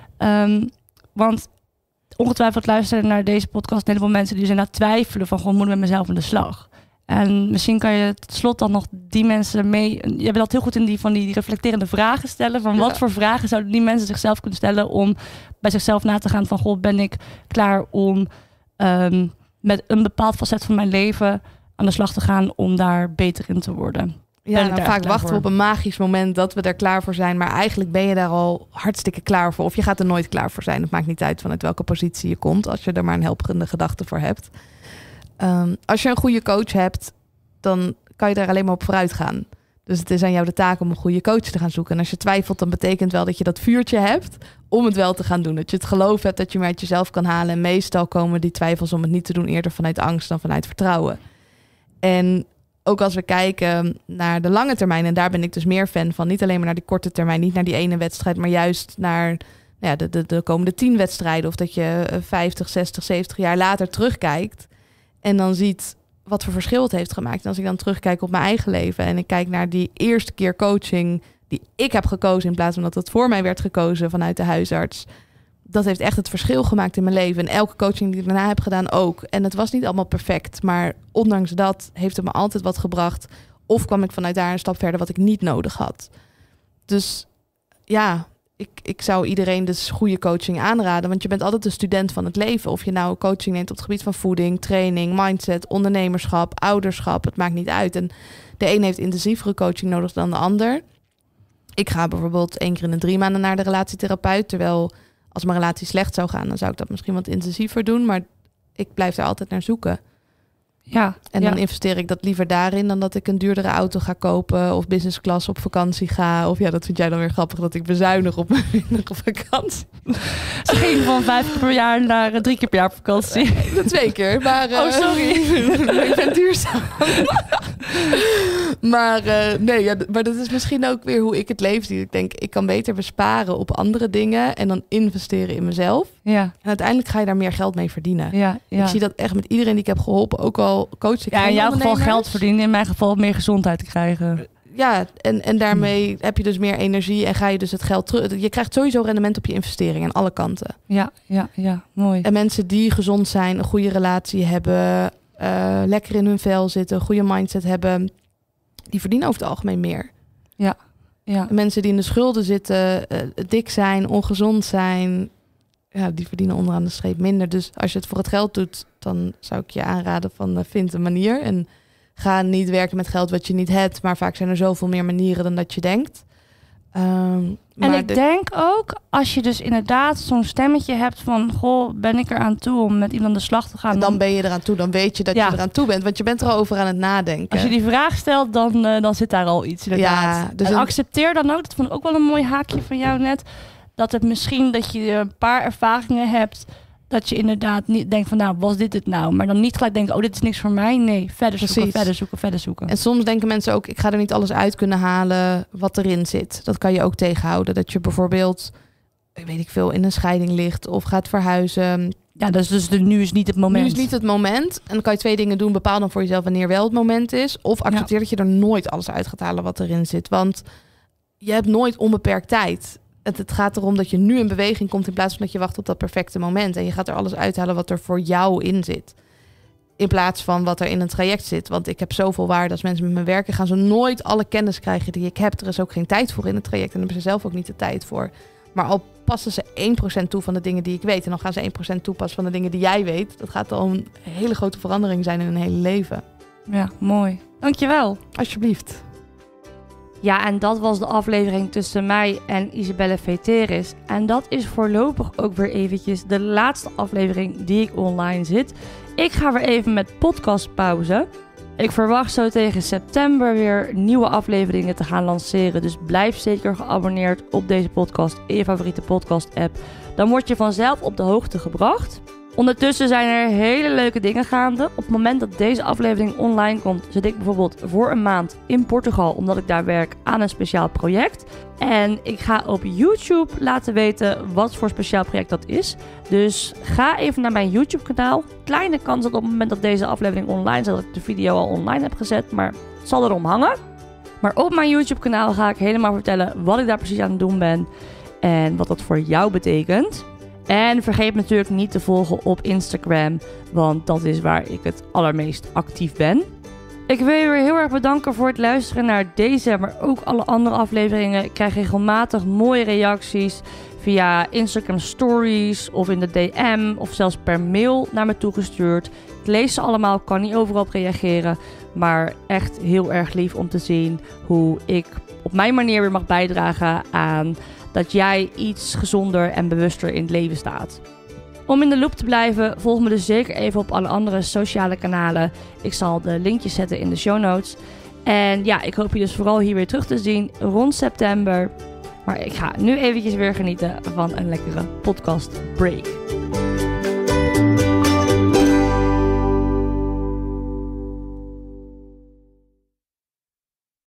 Want ongetwijfeld luisteren naar deze podcast een heleboel mensen die zijn aan het twijfelen van gewoon moet ik met mezelf aan de slag. En misschien kan je tot slot dan nog die mensen mee... Je bent altijd heel goed in die reflecterende vragen stellen. Van wat voor vragen zouden die mensen zichzelf kunnen stellen om bij zichzelf na te gaan van goh, ben ik klaar om met een bepaald facet van mijn leven aan de slag te gaan om daar beter in te worden. Ja, nou, vaak wachten we op een magisch moment dat we er klaar voor zijn. Maar eigenlijk ben je daar al hartstikke klaar voor. Of je gaat er nooit klaar voor zijn. Het maakt niet uit vanuit welke positie je komt. Als je er maar een helpende gedachte voor hebt. Als je een goede coach hebt, dan kan je er alleen maar op vooruit gaan. Dus het is aan jou de taak om een goede coach te gaan zoeken. En als je twijfelt, dan betekent wel dat je dat vuurtje hebt om het wel te gaan doen. Dat je het geloof hebt dat je maar uit jezelf kan halen. En meestal komen die twijfels om het niet te doen eerder vanuit angst dan vanuit vertrouwen. En ook als we kijken naar de lange termijn, en daar ben ik dus meer fan van. Niet alleen maar naar die korte termijn, niet naar die ene wedstrijd, maar juist naar de komende 10 wedstrijden. Of dat je 50, 60, 70 jaar later terugkijkt en dan ziet wat voor verschil het heeft gemaakt. En als ik dan terugkijk op mijn eigen leven en ik kijk naar die eerste keer coaching die ik heb gekozen in plaats van dat het voor mij werd gekozen vanuit de huisarts. Dat heeft echt het verschil gemaakt in mijn leven. En elke coaching die ik daarna heb gedaan ook. En het was niet allemaal perfect. Maar ondanks dat heeft het me altijd wat gebracht. Of kwam ik vanuit daar een stap verder wat ik niet nodig had. Dus ja, ik zou iedereen dus goede coaching aanraden. Want je bent altijd een student van het leven. Of je nou coaching neemt op het gebied van voeding, training, mindset, ondernemerschap, ouderschap. Het maakt niet uit. En de een heeft intensievere coaching nodig dan de ander. Ik ga bijvoorbeeld 1 keer in de 3 maanden naar de relatietherapeut. Terwijl als mijn relatie slecht zou gaan, dan zou ik dat misschien wat intensiever doen. Maar ik blijf daar altijd naar zoeken. Ja, en dan investeer ik dat liever daarin dan dat ik een duurdere auto ga kopen of business class op vakantie ga. Of ja, dat vind jij dan weer grappig dat ik bezuinig op mijn vakantie. Ze ging van 5 keer per jaar naar 3 keer per jaar op vakantie. 2 keer, maar... oh, sorry. Ik ben duurzaam. Maar maar dat is misschien ook weer hoe ik het leven zie. Ik denk, ik kan beter besparen op andere dingen en dan investeren in mezelf. Ja. En uiteindelijk ga je daar meer geld mee verdienen. Ja. Ik zie dat echt met iedereen die ik heb geholpen, ook al coach ik. Ja, in jouw geval geld verdienen, in mijn geval meer gezondheid te krijgen. Ja, en daarmee heb je dus meer energie en ga je dus het geld terug. Je krijgt sowieso rendement op je investering aan alle kanten. Ja, mooi. En mensen die gezond zijn, een goede relatie hebben, lekker in hun vel zitten, een goede mindset hebben, die verdienen over het algemeen meer. Ja. Mensen die in de schulden zitten, dik zijn, ongezond zijn, ja, die verdienen onderaan de streep minder. Dus als je het voor het geld doet, dan zou ik je aanraden van vind een manier. En ga niet werken met geld wat je niet hebt. Maar vaak zijn er zoveel meer manieren dan dat je denkt. En ik denk ook, als je dus inderdaad zo'n stemmetje hebt van, goh, ben ik er aan toe om met iemand aan de slag te gaan? En dan ben je eraan toe. Dan weet je dat je eraan toe bent. Want je bent erover aan het nadenken. Als je die vraag stelt, dan zit daar al iets. Inderdaad. Ja, dus en accepteer dan ook, dat vond ik ook wel een mooi haakje van jou net, dat het misschien dat je een paar ervaringen hebt, dat je inderdaad niet denkt van, nou, was dit het nou? Maar dan niet gelijk denken, oh, dit is niks voor mij. Nee, verder zoeken. En soms denken mensen ook, ik ga er niet alles uit kunnen halen wat erin zit. Dat kan je ook tegenhouden. Dat je bijvoorbeeld weet ik veel, in een scheiding ligt of gaat verhuizen. Ja, dus nu is niet het moment. Nu is niet het moment. En dan kan je 2 dingen doen. Bepaal dan voor jezelf wanneer wel het moment is. Of accepteer dat je er nooit alles uit gaat halen wat erin zit. Want je hebt nooit onbeperkt tijd. Het gaat erom dat je nu in beweging komt in plaats van dat je wacht op dat perfecte moment. En je gaat er alles uithalen wat er voor jou in zit. In plaats van wat er in een traject zit. Want ik heb zoveel waarde. Als mensen met me werken, gaan ze nooit alle kennis krijgen die ik heb. Er is ook geen tijd voor in het traject. En daar hebben ze zelf ook niet de tijd voor. Maar al passen ze 1% toe van de dingen die ik weet. En dan gaan ze 1% toepassen van de dingen die jij weet. Dat gaat al een hele grote verandering zijn in een hele leven. Ja, mooi. Dankjewel. Alsjeblieft. Ja, en dat was de aflevering tussen mij en Isabelle Veteris. En dat is voorlopig ook weer eventjes de laatste aflevering die ik online zit. Ik ga weer even met podcastpauze. Ik verwacht zo tegen september weer nieuwe afleveringen te gaan lanceren. Dus blijf zeker geabonneerd op deze podcast in je favoriete podcast app. Dan word je vanzelf op de hoogte gebracht. Ondertussen zijn er hele leuke dingen gaande. Op het moment dat deze aflevering online komt, zit ik bijvoorbeeld voor een maand in Portugal, omdat ik daar werk aan een speciaal project. En ik ga op YouTube laten weten wat voor speciaal project dat is. Dus ga even naar mijn YouTube kanaal. Kleine kans dat op het moment dat deze aflevering online staat, dat ik de video al online heb gezet. Maar het zal erom hangen. Maar op mijn YouTube kanaal ga ik helemaal vertellen wat ik daar precies aan het doen ben. En wat dat voor jou betekent. En vergeet natuurlijk niet te volgen op Instagram, want dat is waar ik het allermeest actief ben. Ik wil je weer heel erg bedanken voor het luisteren naar deze, maar ook alle andere afleveringen. Ik krijg regelmatig mooie reacties via Instagram Stories of in de DM of zelfs per mail naar me toegestuurd. Ik lees ze allemaal, kan niet overal op reageren, maar echt heel erg lief om te zien hoe ik op mijn manier weer mag bijdragen aan dat jij iets gezonder en bewuster in het leven staat. Om in de loop te blijven, volg me dus zeker even op alle andere sociale kanalen. Ik zal de linkjes zetten in de show notes. En ja, ik hoop je dus vooral hier weer terug te zien rond september. Maar ik ga nu eventjes weer genieten van een lekkere podcast break.